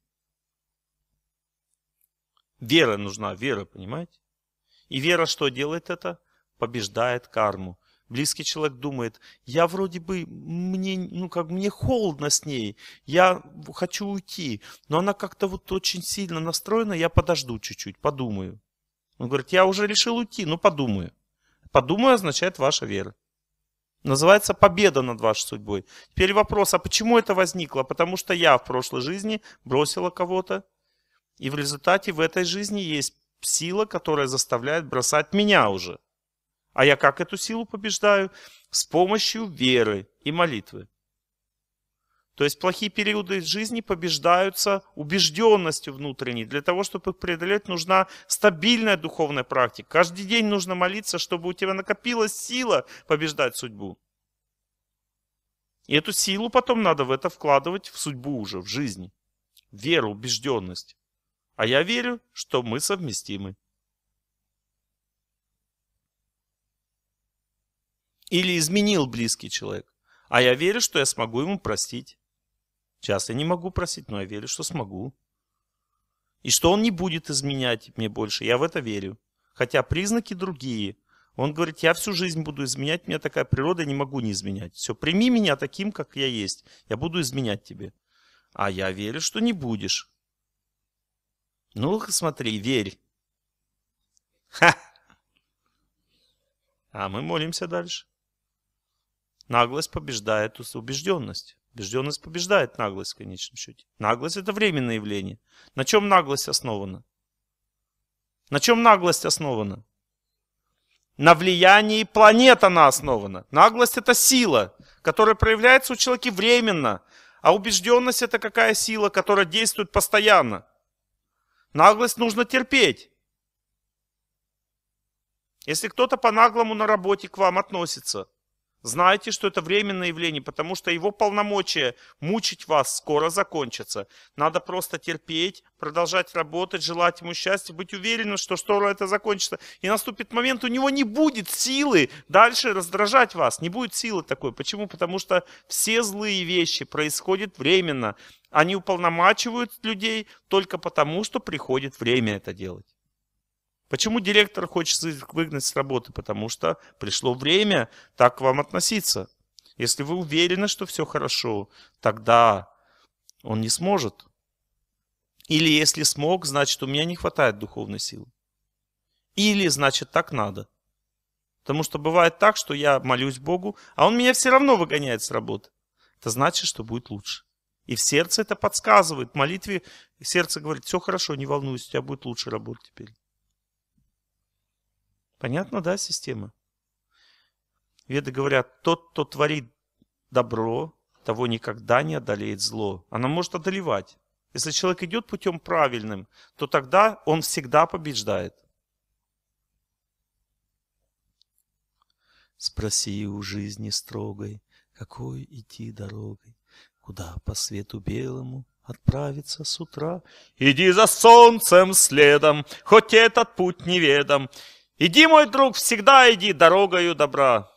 Вера нужна, вера, понимаете? И вера что делает это? Побеждает карму. Близкий человек думает, я вроде бы, мне, ну, как, мне холодно с ней, я хочу уйти, но она как-то вот очень сильно настроена, я подожду чуть-чуть, подумаю. Он говорит, я уже решил уйти, но подумаю. Подумаю означает ваша вера. Называется победа над вашей судьбой. Теперь вопрос, а почему это возникло? Потому что я в прошлой жизни бросила кого-то, и в результате в этой жизни есть сила, которая заставляет бросать меня уже. А я как эту силу побеждаю? С помощью веры и молитвы. То есть плохие периоды жизни побеждаются убежденностью внутренней. Для того, чтобы их преодолеть, нужна стабильная духовная практика. Каждый день нужно молиться, чтобы у тебя накопилась сила побеждать судьбу. И эту силу потом надо в это вкладывать в судьбу уже, в жизнь. Веру, убежденность. А я верю, что мы совместимы. Или изменил близкий человек. А я верю, что я смогу ему простить. Сейчас я не могу простить, но я верю, что смогу. И что он не будет изменять мне больше. Я в это верю. Хотя признаки другие. Он говорит, я всю жизнь буду изменять. У меня такая природа, я не могу не изменять. Все, прими меня таким, как я есть. Я буду изменять тебе. А я верю, что не будешь. Ну, смотри, верь. Ха! А мы молимся дальше. Наглость побеждает убежденность. Убежденность побеждает наглость в конечном счете. Наглость — это временное явление. На чем наглость основана? На чем наглость основана? На влиянии планет она основана. Наглость — это сила, которая проявляется у человека временно. А убежденность — это какая сила, которая действует постоянно? Наглость нужно терпеть. Если кто-то по-наглому на работе к вам относится, знайте, что это временное явление, потому что его полномочия мучить вас скоро закончатся. Надо просто терпеть, продолжать работать, желать ему счастья, быть уверенным, что скоро это закончится. И наступит момент, у него не будет силы дальше раздражать вас. Не будет силы такой. Почему? Потому что все злые вещи происходят временно. Они уполномачивают людей только потому, что приходит время это делать. Почему директор хочет выгнать с работы? Потому что пришло время так к вам относиться. Если вы уверены, что все хорошо, тогда он не сможет. Или если смог, значит, у меня не хватает духовной силы. Или, значит, так надо. Потому что бывает так, что я молюсь Богу, а он меня все равно выгоняет с работы. Это значит, что будет лучше. И в сердце это подсказывает. В молитве сердце говорит, все хорошо, не волнуйся, у тебя будет лучше работать теперь. Понятно, да, система? Веды говорят, тот, кто творит добро, того никогда не одолеет зло. Она может одолевать. Если человек идет путем правильным, то тогда он всегда побеждает. Спроси у жизни строгой, какой идти дорогой, куда по свету белому отправиться с утра. Иди за солнцем следом, хоть этот путь неведом. Иди, мой друг, всегда иди дорогою добра.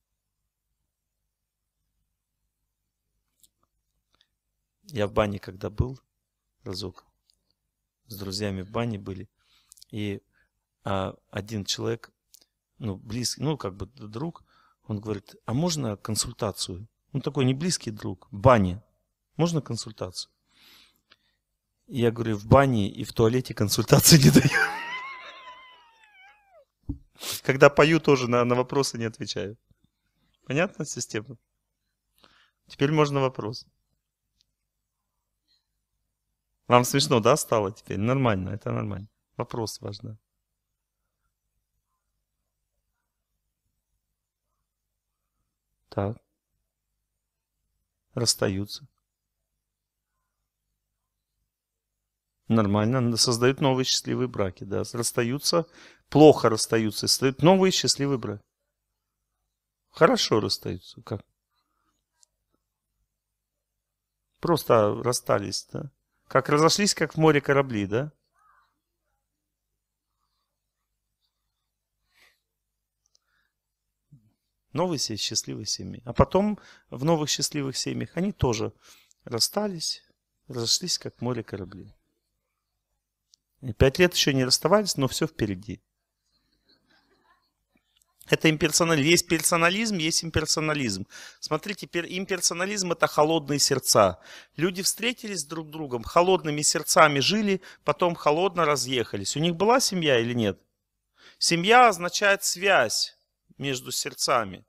Я в бане когда был, разок, с друзьями в бане были, и а, один человек, ну, близкий, ну, как бы друг, он говорит, а можно консультацию? Ну, такой не близкий друг, в бане. Можно консультацию? И я говорю, в бане и в туалете консультации не даю. Когда пою, тоже на, на вопросы не отвечаю. Понятна система? Теперь можно вопрос. Вам смешно, да, стало теперь? Нормально, это нормально. Вопрос важный. Так. Расстаются. Нормально. Создают новые счастливые браки. Да. Расстаются, плохо расстаются, создают новые счастливые браки. Хорошо расстаются. Как? Просто расстались, да? Как разошлись, как в море корабли, да? Новые семьи, счастливые семьи. А потом в новых счастливых семьях они тоже расстались, разошлись, как в море корабли. И пять лет еще не расставались, но все впереди. Это имперсонализм. Есть персонализм, есть имперсонализм. Смотрите, имперсонализм — это холодные сердца. Люди встретились друг с другом, холодными сердцами жили, потом холодно разъехались. У них была семья или нет? Семья означает связь между сердцами.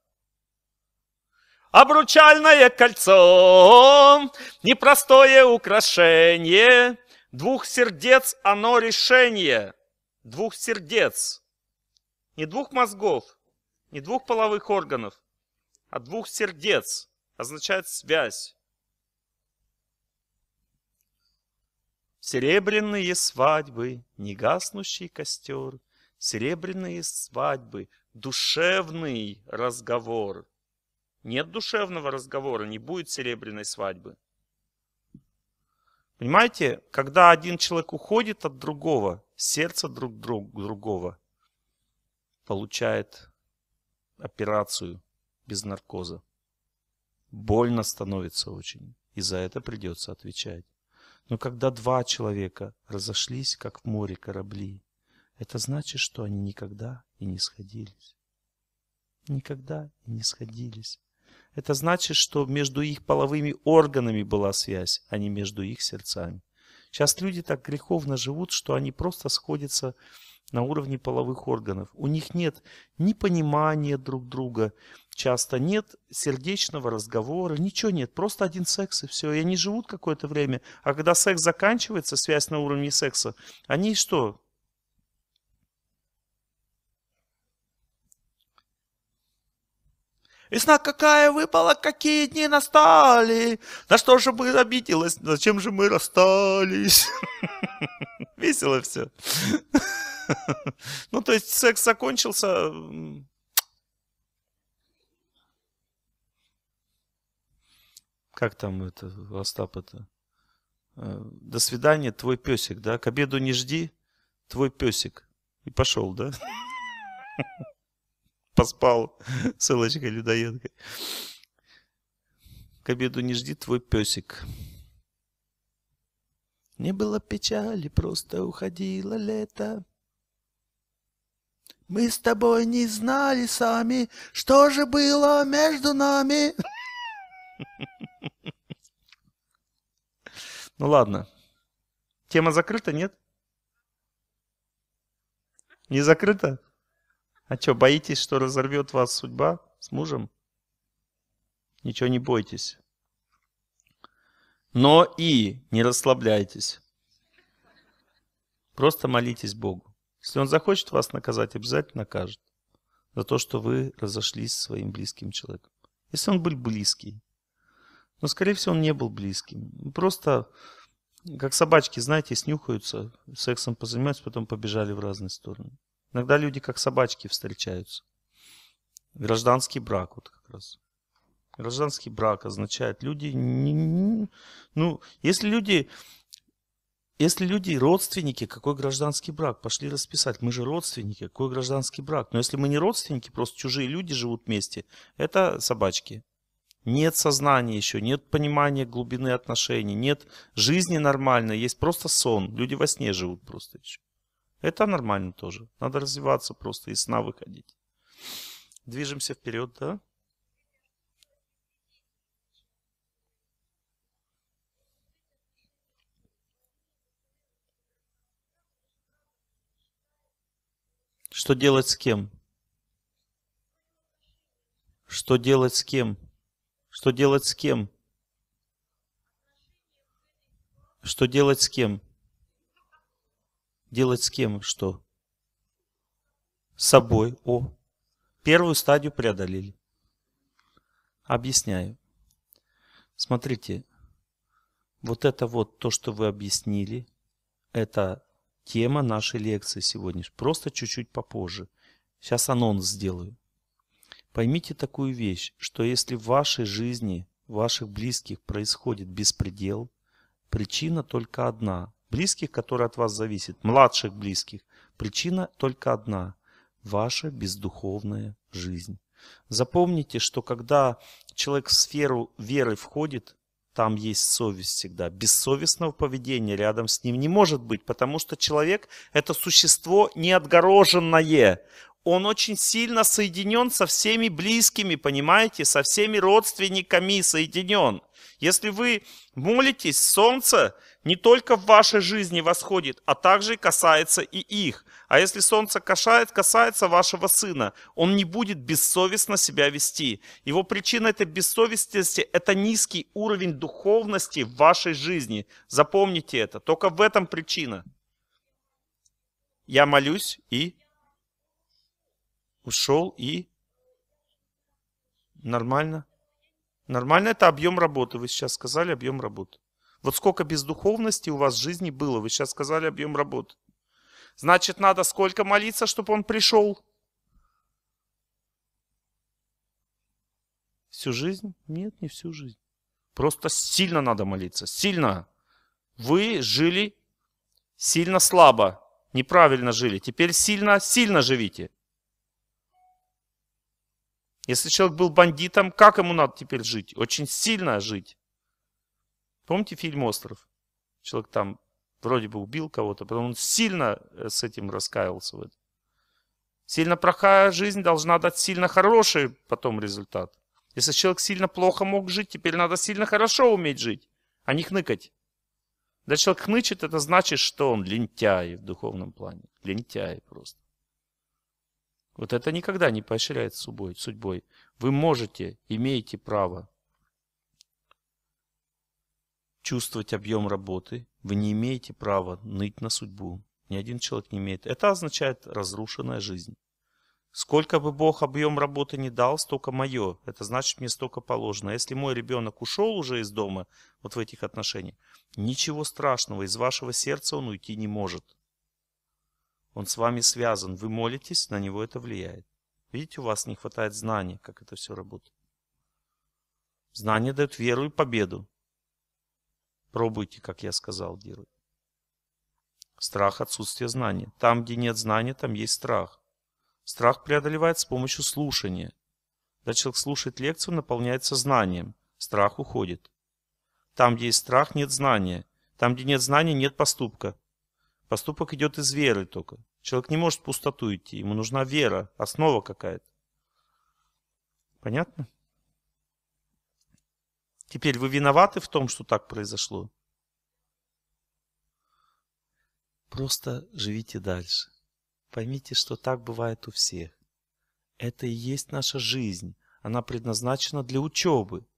Обручальное кольцо, непростое украшение, двух сердец оно решение. Двух сердец. Не двух мозгов, не двух половых органов, а двух сердец. Означает связь. Серебряные свадьбы, негаснущий костер. Серебряные свадьбы, душевный разговор. Нет душевного разговора, не будет серебряной свадьбы. Понимаете, когда один человек уходит от другого, сердце друг друг, другого получает операцию без наркоза. Больно становится очень, и за это придется отвечать. Но когда два человека разошлись, как в море корабли, это значит, что они никогда и не сходились. Никогда и не сходились. Это значит, что между их половыми органами была связь, а не между их сердцами. Сейчас люди так греховно живут, что они просто сходятся на уровне половых органов. У них нет ни понимания друг друга, часто нет сердечного разговора, ничего нет. Просто один секс и все. И они живут какое-то время. А когда секс заканчивается, связь на уровне секса, они что? Весна какая выпала, какие дни настали. На что же мы обиделась, зачем же мы расстались? Весело все. Ну, то есть секс закончился. Как там это, Остап это? До свидания, твой песик, да? К обеду не жди, твой песик. И пошел, да? Поспал с Элочкой-людоедкой. К обеду не жди, твой песик. Не было печали, просто уходило лето. Мы с тобой не знали сами, что же было между нами. Ну ладно. Тема закрыта, нет? Не закрыта? А что, боитесь, что разорвет вас судьба с мужем? Ничего не бойтесь. Но и не расслабляйтесь. Просто молитесь Богу. Если Он захочет вас наказать, обязательно накажет. За то, что вы разошлись с своим близким человеком. Если он был близкий. Но, скорее всего, он не был близким. Просто, как собачки, знаете, снюхаются, сексом позанимаются, потом побежали в разные стороны. Иногда люди как собачки встречаются. Гражданский брак вот как раз. Гражданский брак означает, люди... Не, не, ну, если люди... Если люди родственники, какой гражданский брак? Пошли расписать. Мы же родственники, какой гражданский брак? Но если мы не родственники, просто чужие люди живут вместе, это собачки. Нет сознания еще, нет понимания глубины отношений, нет жизни нормальной, есть просто сон. Люди во сне живут просто еще. Это нормально тоже. Надо развиваться просто, из сна выходить. Движемся вперед, да? Что делать с кем? Что делать с кем? Что делать с кем? Что делать с кем? Делать с кем что? С собой. О, первую стадию преодолели. Объясняю. Смотрите, вот это вот то, что вы объяснили, это тема нашей лекции сегодня. Просто чуть-чуть попозже. Сейчас анонс сделаю. Поймите такую вещь, что если в вашей жизни, ваших близких происходит беспредел, причина только одна. Близких, которые от вас зависят, младших близких. Причина только одна. Ваша бездуховная жизнь. Запомните, что когда человек в сферу веры входит, там есть совесть всегда. Бессовестного поведения рядом с ним не может быть, потому что человек — это существо неотгороженное. он очень сильно соединен со всеми близкими, понимаете, со всеми родственниками соединен. Если вы молитесь, солнце не только в вашей жизни восходит, а также касается и их. А если солнце касается, касается вашего сына, он не будет бессовестно себя вести. Его причина этой бессовестности – это низкий уровень духовности в вашей жизни. Запомните это. Только в этом причина. Я молюсь и... Ушел и... Нормально. Нормально это объем работы. Вы сейчас сказали объем работы. Вот сколько бездуховности у вас в жизни было. Вы сейчас сказали объем работы. Значит, надо сколько молиться, чтобы он пришел? Всю жизнь? Нет, не всю жизнь. Просто сильно надо молиться. Сильно. Вы жили сильно слабо. Неправильно жили. Теперь сильно, сильно живите. Если человек был бандитом, как ему надо теперь жить? Очень сильно жить. Помните фильм «Остров»? Человек там вроде бы убил кого-то, потом он сильно с этим раскаялся. В этом. Сильно плохая жизнь должна дать сильно хороший потом результат. Если человек сильно плохо мог жить, теперь надо сильно хорошо уметь жить, а не хныкать. Когда человек хнычет, это значит, что он лентяй в духовном плане. Лентяй просто. Вот это никогда не поощряется судьбой. судьбой. Вы можете, имеете право чувствовать объем работы. Вы не имеете права ныть на судьбу. Ни один человек не имеет. Это означает разрушенная жизнь. Сколько бы Бог объем работы не дал, столько мое. Это значит, мне столько положено. Если мой ребенок ушел уже из дома, вот в этих отношениях, ничего страшного, из вашего сердца он уйти не может. Он с вами связан. Вы молитесь, на него это влияет. Видите, у вас не хватает знания, как это все работает. Знание дает веру и победу. Пробуйте, как я сказал, делать. Страх – отсутствие знания. Там, где нет знания, там есть страх. Страх преодолевается с помощью слушания. Когда человек слушает лекцию, наполняется знанием. Страх уходит. Там, где есть страх, нет знания. Там, где нет знания, нет поступка. Поступок идет из веры только. Человек не может в пустоту идти. Ему нужна вера, основа какая-то. Понятно? Теперь вы виноваты в том, что так произошло? Просто живите дальше. Поймите, что так бывает у всех. Это и есть наша жизнь. Она предназначена для учебы.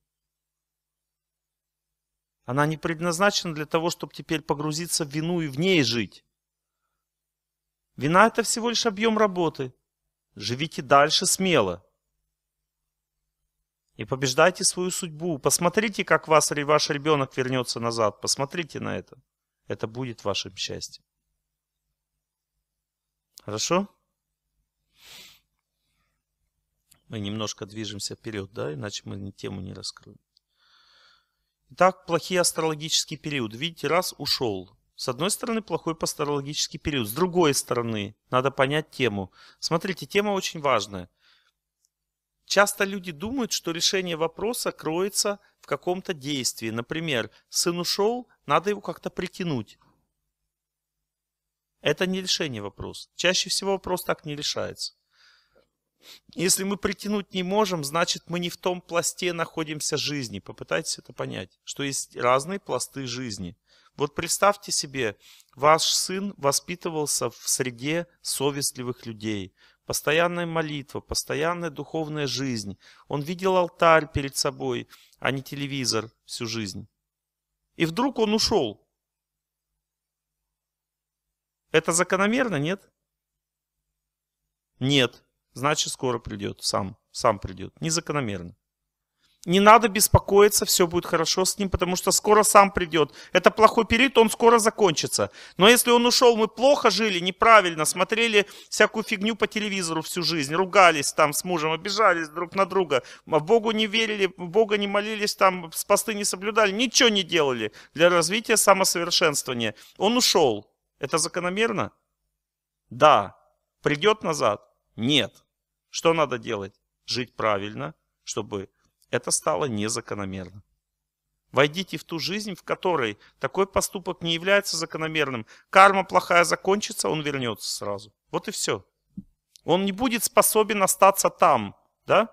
Она не предназначена для того, чтобы теперь погрузиться в вину и в ней жить. Вина – это всего лишь объем работы. Живите дальше смело. И побеждайте свою судьбу. Посмотрите, как вас, ваш ребенок вернется назад. Посмотрите на это. Это будет вашим счастьем. Хорошо? Мы немножко движемся вперед, да? Иначе мы тему не раскроем. Итак, плохие астрологические периоды. Видите, раз ушел. С одной стороны, плохой астрологический период. С другой стороны, надо понять тему. Смотрите, тема очень важная. Часто люди думают, что решение вопроса кроется в каком-то действии. Например, сын ушел, надо его как-то притянуть. Это не решение вопроса. Чаще всего вопрос так не решается. Если мы притянуть не можем, значит мы не в том пласте находимся жизни. Попытайтесь это понять, что есть разные пласты жизни. Вот представьте себе, ваш сын воспитывался в среде совестливых людей. Постоянная молитва, постоянная духовная жизнь. Он видел алтарь перед собой, а не телевизор всю жизнь. И вдруг он ушел. Это закономерно, нет? Нет. Значит, скоро придет. Сам. Сам придет. Незакономерно. Не надо беспокоиться, все будет хорошо с ним, потому что скоро сам придет. Это плохой период, он скоро закончится. Но если он ушел, мы плохо жили, неправильно, смотрели всякую фигню по телевизору всю жизнь, ругались там с мужем, обижались друг на друга, в Богу не верили, в Бога не молились, там посты не соблюдали, ничего не делали для развития самосовершенствования. Он ушел. Это закономерно? Да. Придет назад? Нет. Что надо делать? Жить правильно, чтобы это стало незакономерно. Войдите в ту жизнь, в которой такой поступок не является закономерным. Карма плохая закончится, он вернется сразу. Вот и все. Он не будет способен остаться там, да?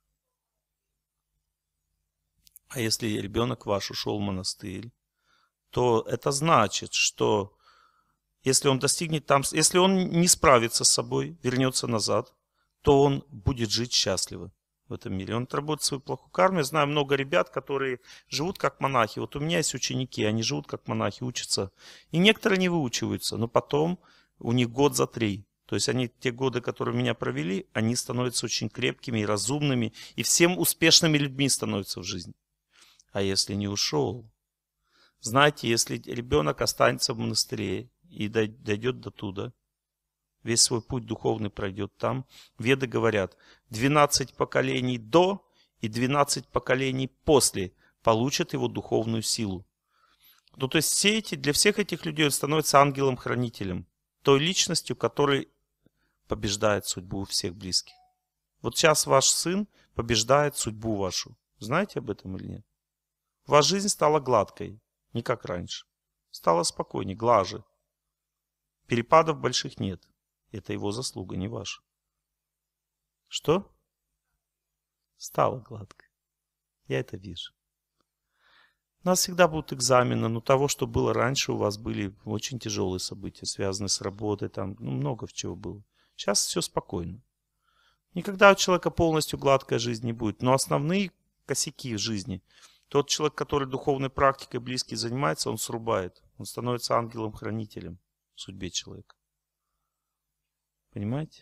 А если ребенок ваш ушел в монастырь, то это значит, что если он достигнет там, если он не справится с собой, вернется назад, то он будет жить счастливо в этом мире. Он отработает свою плохую карму. Я знаю много ребят, которые живут как монахи. Вот у меня есть ученики, они живут как монахи, учатся. И некоторые не выучиваются, но потом у них год за три. То есть они те годы, которые меня провели, они становятся очень крепкими и разумными, и всем успешными людьми становятся в жизни. А если не ушел? Знаете, если ребенок останется в монастыре и дойдет до туда, весь свой путь духовный пройдет там, веды говорят, двенадцать поколений до и двенадцать поколений после получат его духовную силу. Ну, то есть все эти, для всех этих людей он становится ангелом-хранителем, той личностью, которая побеждает судьбу всех близких. Вот сейчас ваш сын побеждает судьбу вашу. Знаете об этом или нет? Ваша жизнь стала гладкой, не как раньше. Стала спокойнее, глаже. Перепадов больших нет. Это его заслуга, не ваша. Что? Стало гладкой. Я это вижу. У нас всегда будут экзамены, но того, что было раньше, у вас были очень тяжелые события, связанные с работой, там ну, много чего было. Сейчас все спокойно. Никогда у человека полностью гладкая жизнь не будет. Но основные косяки в жизни, тот человек, который духовной практикой близкий занимается, он срубает. Он становится ангелом-хранителем в судьбе человека. Понимаете?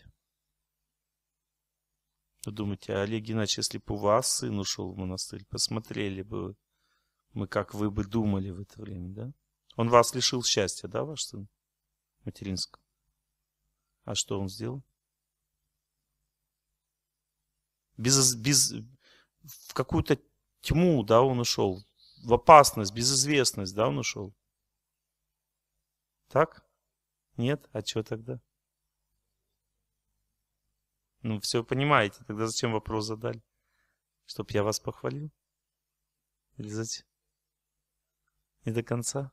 Вы думаете, а Олег Геннадьевич, если бы у вас сын ушел в монастырь, посмотрели бы мы, как вы бы думали в это время, да? Он вас лишил счастья, да, ваш сын материнского? А что он сделал? Без, без, в какую-то тьму, да, он ушел. В опасность, безызвестность, да, он ушел. Так? Нет? А что тогда? Ну, все понимаете. Тогда зачем вопрос задали? Чтоб я вас похвалил? Или зачем? Не до конца?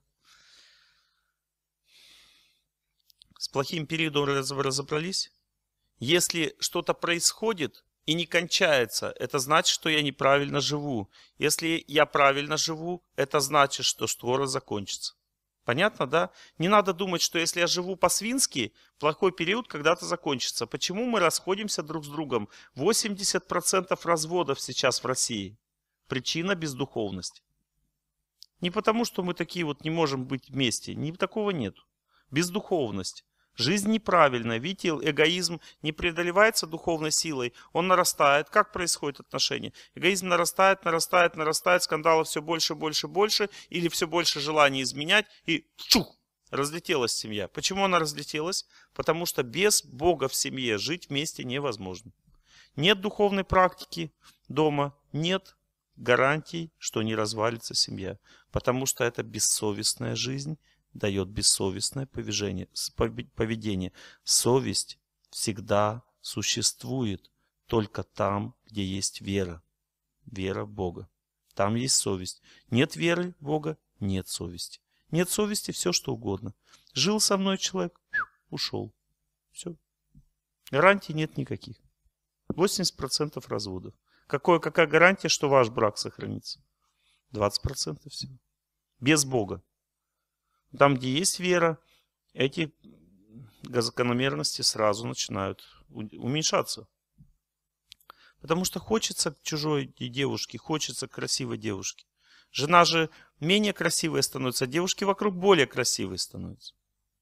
С плохим периодом разобрались? Если что-то происходит и не кончается, это значит, что я неправильно живу. Если я правильно живу, это значит, что скоро закончится. Понятно, да? Не надо думать, что если я живу по-свински, плохой период когда-то закончится. Почему мы расходимся друг с другом? восемьдесят процентов разводов сейчас в России. Причина бездуховности. Не потому, что мы такие вот не можем быть вместе. Ни такого нет. Бездуховность. Жизнь неправильная. Видите, эгоизм не преодолевается духовной силой. Он нарастает. Как происходит отношение? Эгоизм нарастает, нарастает, нарастает. Скандалов все больше, больше, больше. Или все больше желания изменять. И чух! Разлетелась семья. Почему она разлетелась? Потому что без Бога в семье жить вместе невозможно. Нет духовной практики дома. Нет гарантий, что не развалится семья. Потому что это бессовестная жизнь. Дает бессовестное поведение. Совесть всегда существует только там, где есть вера. Вера в Бога. Там есть совесть. Нет веры в Бога, нет совести. Нет совести, все что угодно. Жил со мной человек, ушел. Все. Гарантий нет никаких. восемьдесят процентов разводов. Какое, какая гарантия, что ваш брак сохранится? двадцать процентов всего. Без Бога. Там, где есть вера, эти закономерности сразу начинают уменьшаться. Потому что хочется чужой девушке, хочется красивой девушке. Жена же менее красивая становится, а девушки вокруг более красивые становятся.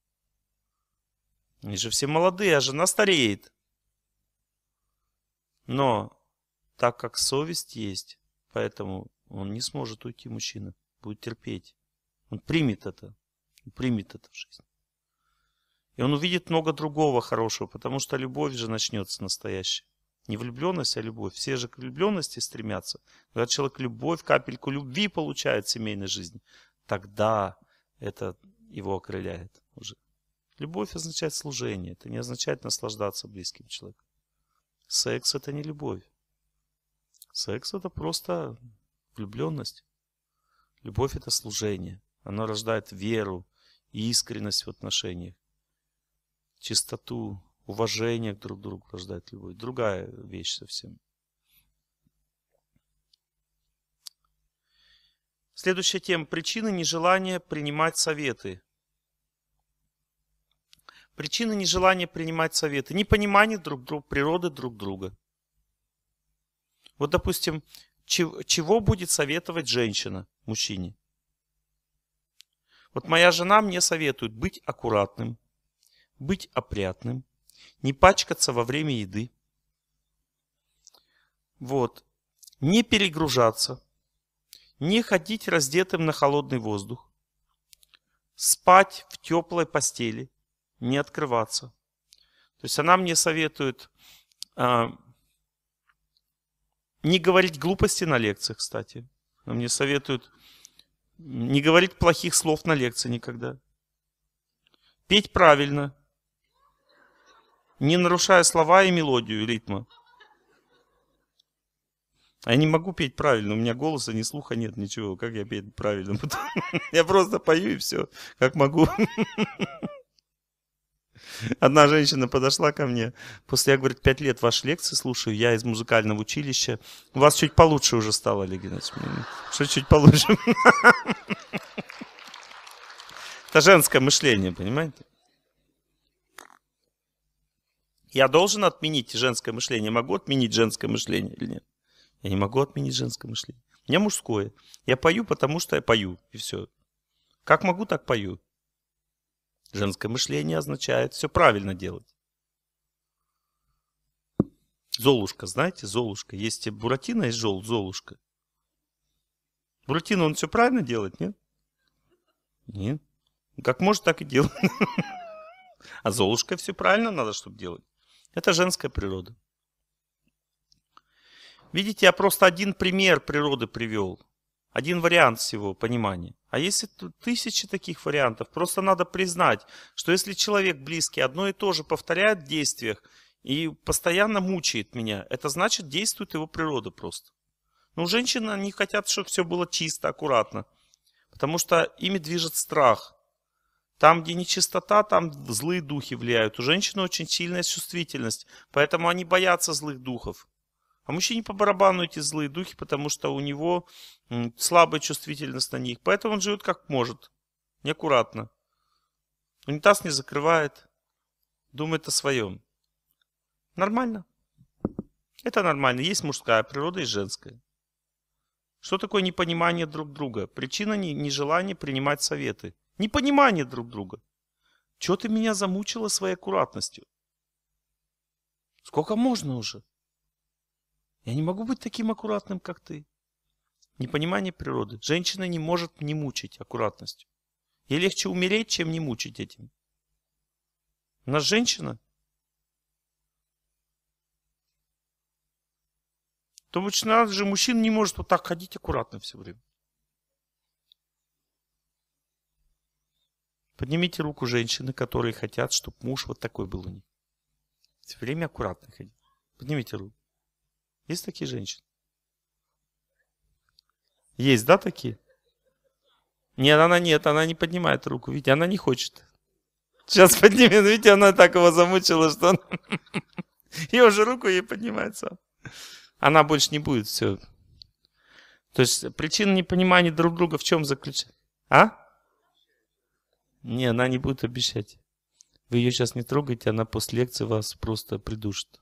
Они же все молодые, а жена стареет. Но так как совесть есть, поэтому он не сможет уйти, мужчина. Будет терпеть. Он примет это. Примет это в жизнь. И он увидит много другого хорошего, потому что любовь же начнется настоящая. Не влюбленность, а любовь. Все же к влюбленности стремятся. Когда человек любовь, капельку любви получает в семейной жизни, тогда это его окрыляет уже. Любовь означает служение. Это не означает наслаждаться близким человеком. Секс — это не любовь. Секс — это просто влюбленность. Любовь — это служение. Оно рождает веру, искренность в отношениях, чистоту, уважение друг к другу рождает любовь. Другая вещь совсем. Следующая тема. Причины нежелания принимать советы. Причины нежелания принимать советы. Непонимание друг друга, природы друг друга. Вот, допустим, чего, чего будет советовать женщина мужчине? Вот моя жена мне советует быть аккуратным, быть опрятным, не пачкаться во время еды. Вот. Не перегружаться. Не ходить раздетым на холодный воздух. Спать в теплой постели. Не открываться. То есть она мне советует а, не говорить глупости на лекциях, кстати. Она мне советует не говорить плохих слов на лекции никогда. Петь правильно. Не нарушая слова и мелодию, ритма. А я не могу петь правильно, у меня голоса, ни слуха нет, ничего. Как я петь правильно? Я просто пою и все, как могу. Одна женщина подошла ко мне. После, я, говорит, пять лет ваши лекции слушаю, я из музыкального училища. У вас чуть получше уже стало, Олег Геннадьевич. Что чуть получше? Это женское мышление, понимаете? Я должен отменить женское мышление? Могу отменить женское мышление или нет? Я не могу отменить женское мышление. У меня мужское. Я пою, потому что я пою. И все. Как могу, так пою. Женское мышление означает все правильно делать. Золушка, знаете, Золушка. Есть Буратино, есть Жол, Золушка. Буратино, он все правильно делает, нет? Нет. Как может, так и делает. А Золушка все правильно надо, чтобы делать. Это женская природа. Видите, я просто один пример природы привел. Один вариант всего понимания. А если тысячи таких вариантов, просто надо признать, что если человек близкий одно и то же повторяет в действиях и постоянно мучает меня, это значит, действует его природа просто. Но женщины, они хотят, чтобы все было чисто, аккуратно. Потому что ими движет страх. Там, где нечистота, там злые духи влияют. У женщины очень сильная чувствительность, поэтому они боятся злых духов. А мужчине по барабану эти злые духи, потому что у него слабая чувствительность на них. Поэтому он живет как может, неаккуратно. Унитаз не закрывает, думает о своем. Нормально. Это нормально. Есть мужская природа и женская. Что такое непонимание друг друга? Причина нежелания принимать советы. Непонимание друг друга. Чего ты меня замучила своей аккуратностью? Сколько можно уже? Я не могу быть таким аккуратным, как ты. Непонимание природы. Женщина не может не мучить аккуратностью. Ей легче умереть, чем не мучить этим. Она женщина. То точно же мужчина не может вот так ходить аккуратно все время. Поднимите руку женщины, которые хотят, чтобы муж вот такой был у них. Все время аккуратно ходить. Поднимите руку. Есть такие женщины? Есть, да, такие? Нет, она нет, она не поднимает руку. Видите, она не хочет. Сейчас поднимет, видите, она так его замучила, что он... Ее же руку ей поднимается. Она больше не будет, все. То есть причина непонимания друг друга в чем заключается? А? Не, она не будет обещать. Вы ее сейчас не трогаете, она после лекции вас просто придушит.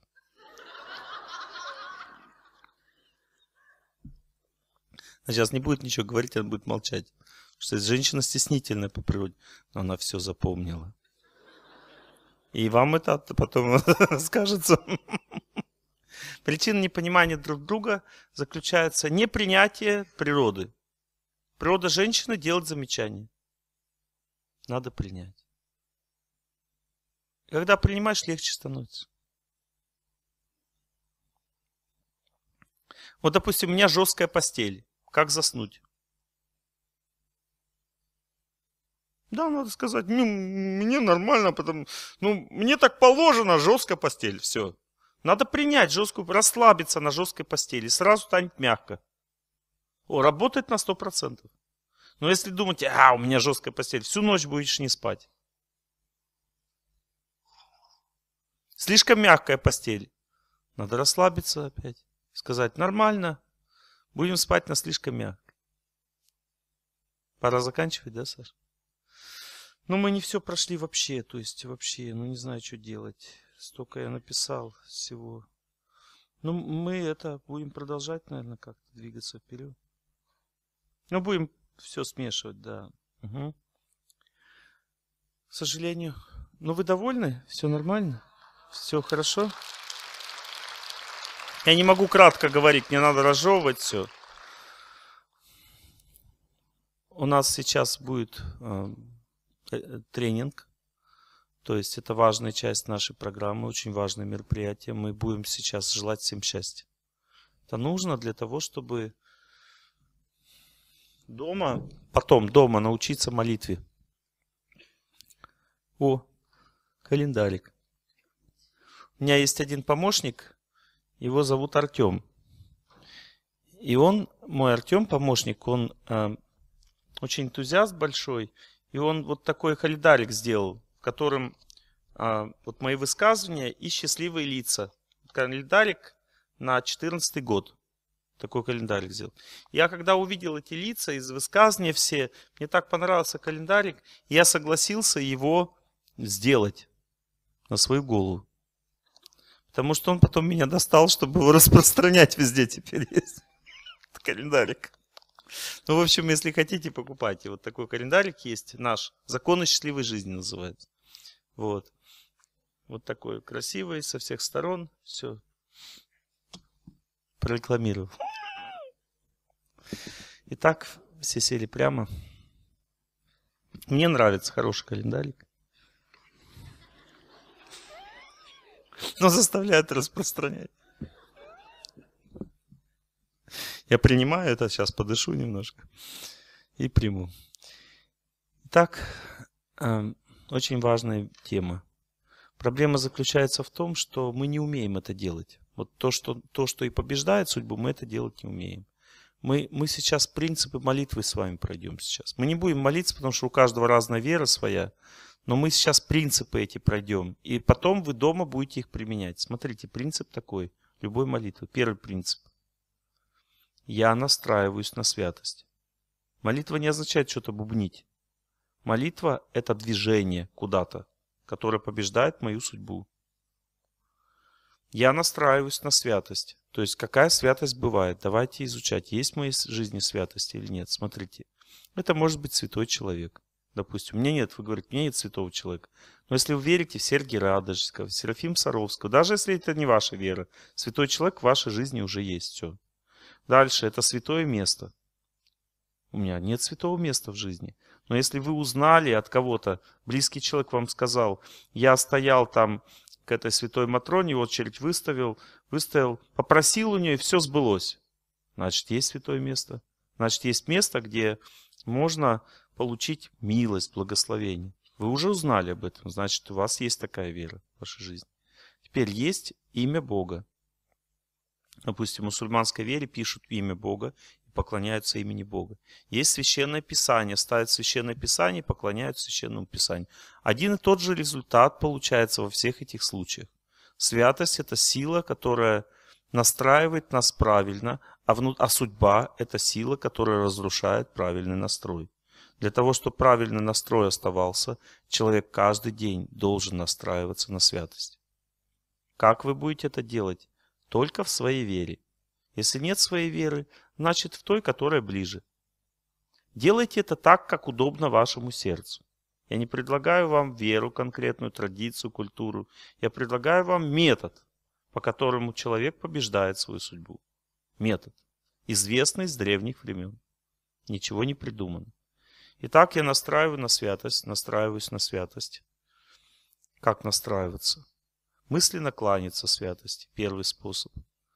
Она сейчас не будет ничего говорить, она будет молчать. Потому что женщина стеснительная по природе. Но она все запомнила. И вам это потом скажется. Причина непонимания друг друга заключается в непринятии природы. Природа женщины делать замечания. Надо принять. И когда принимаешь, легче становится. Вот, допустим, у меня жесткая постель. Как заснуть? Да, надо сказать, ну, мне нормально, потому, ну, мне так положено, жесткая постель, все. Надо принять жесткую, расслабиться на жесткой постели, сразу станет мягко. О, работает на сто процентов. Но если думаете, а, у меня жесткая постель, всю ночь будешь не спать. Слишком мягкая постель. Надо расслабиться опять. Сказать, нормально. Будем спать на слишком мягкой. Пора заканчивать, да, Саша? Ну, мы не все прошли вообще. То есть вообще, ну не знаю, что делать. Столько я написал всего. Ну, мы это будем продолжать, наверное, как-то двигаться вперед. Ну, будем все смешивать, да. Угу. К сожалению. Ну, вы довольны? Все нормально? Все хорошо? Я не могу кратко говорить, мне надо разжевывать все. У нас сейчас будет э, тренинг. То есть это важная часть нашей программы, очень важное мероприятие. Мы будем сейчас желать всем счастья. Это нужно для того, чтобы дома, потом дома научиться молитве. О, календарик. У меня есть один помощник, его зовут Артем. И он, мой Артем, помощник, он э, очень энтузиаст большой. И он вот такой календарик сделал, в котором э, вот мои высказывания и счастливые лица. Календарик на четырнадцатый год. Такой календарик сделал. Я когда увидел эти лица из высказывания все, мне так понравился календарик, я согласился его сделать на свою голову. Потому что он потом меня достал, чтобы его распространять везде теперь есть. Календарик. Ну, в общем, если хотите, покупайте. Вот такой календарик есть наш. «Законы счастливой жизни» называется. Вот. Вот такой красивый со всех сторон. Все. Прорекламировал. Итак, все сели прямо. Мне нравится хороший календарик. Но заставляют распространять. Я принимаю это, сейчас подышу немножко и приму. Итак, э, очень важная тема. Проблема заключается в том, что мы не умеем это делать. Вот то, что, то, что и побеждает судьбу, мы это делать не умеем. Мы, мы сейчас принципы молитвы с вами пройдем сейчас. Мы не будем молиться, потому что у каждого разная вера своя. Но мы сейчас принципы эти пройдем. И потом вы дома будете их применять. Смотрите, принцип такой. Любой молитвы. Первый принцип. Я настраиваюсь на святость. Молитва не означает что-то бубнить. Молитва – это движение куда-то, которое побеждает мою судьбу. Я настраиваюсь на святость. То есть, какая святость бывает? Давайте изучать, есть в моей жизни святость или нет. Смотрите, это может быть святой человек. Допустим, у меня нет, вы говорите, у меня нет святого человека. Но если вы верите в Сергия Радонежского, в Серафима Саровского, даже если это не ваша вера, святой человек в вашей жизни уже есть. Все. Дальше, это святое место. У меня нет святого места в жизни. Но если вы узнали от кого-то, близкий человек вам сказал, я стоял там к этой святой Матроне, очередь выставил, выставил, попросил у нее, и все сбылось. Значит, есть святое место. Значит, есть место, где можно получить милость, благословение. Вы уже узнали об этом, значит, у вас есть такая вера в вашей жизни. Теперь есть имя Бога. Допустим, в мусульманской вере пишут имя Бога и поклоняются имени Бога. Есть священное писание, ставят священное писание и поклоняются священному писанию. Один и тот же результат получается во всех этих случаях. Святость – это сила, которая настраивает нас правильно, а, вну... а судьба – это сила, которая разрушает правильный настрой. Для того, чтобы правильный настрой оставался, человек каждый день должен настраиваться на святость. Как вы будете это делать? Только в своей вере. Если нет своей веры, значит в той, которая ближе. Делайте это так, как удобно вашему сердцу. Я не предлагаю вам веру, конкретную традицию, культуру. Я предлагаю вам метод, по которому человек побеждает свою судьбу. Метод, известный с древних времен. Ничего не придумано. Итак, я настраиваю на святость, настраиваюсь на святость. Как настраиваться? Мысленно кланяться святости. Первый способ.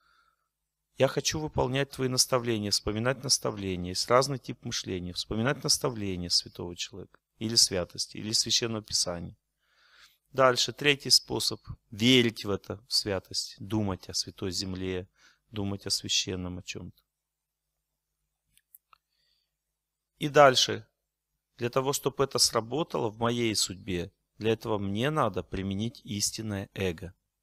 Я хочу выполнять твои наставления, вспоминать наставления. Есть разный тип мышления. Вспоминать наставления святого человека. Или святости, или священного писания. Дальше, третий способ. Верить в это, в святость. Думать о святой земле, думать о священном, о чем-то. И дальше. Для того, чтобы это сработало в моей судьбе, для этого мне надо применить истинное эго.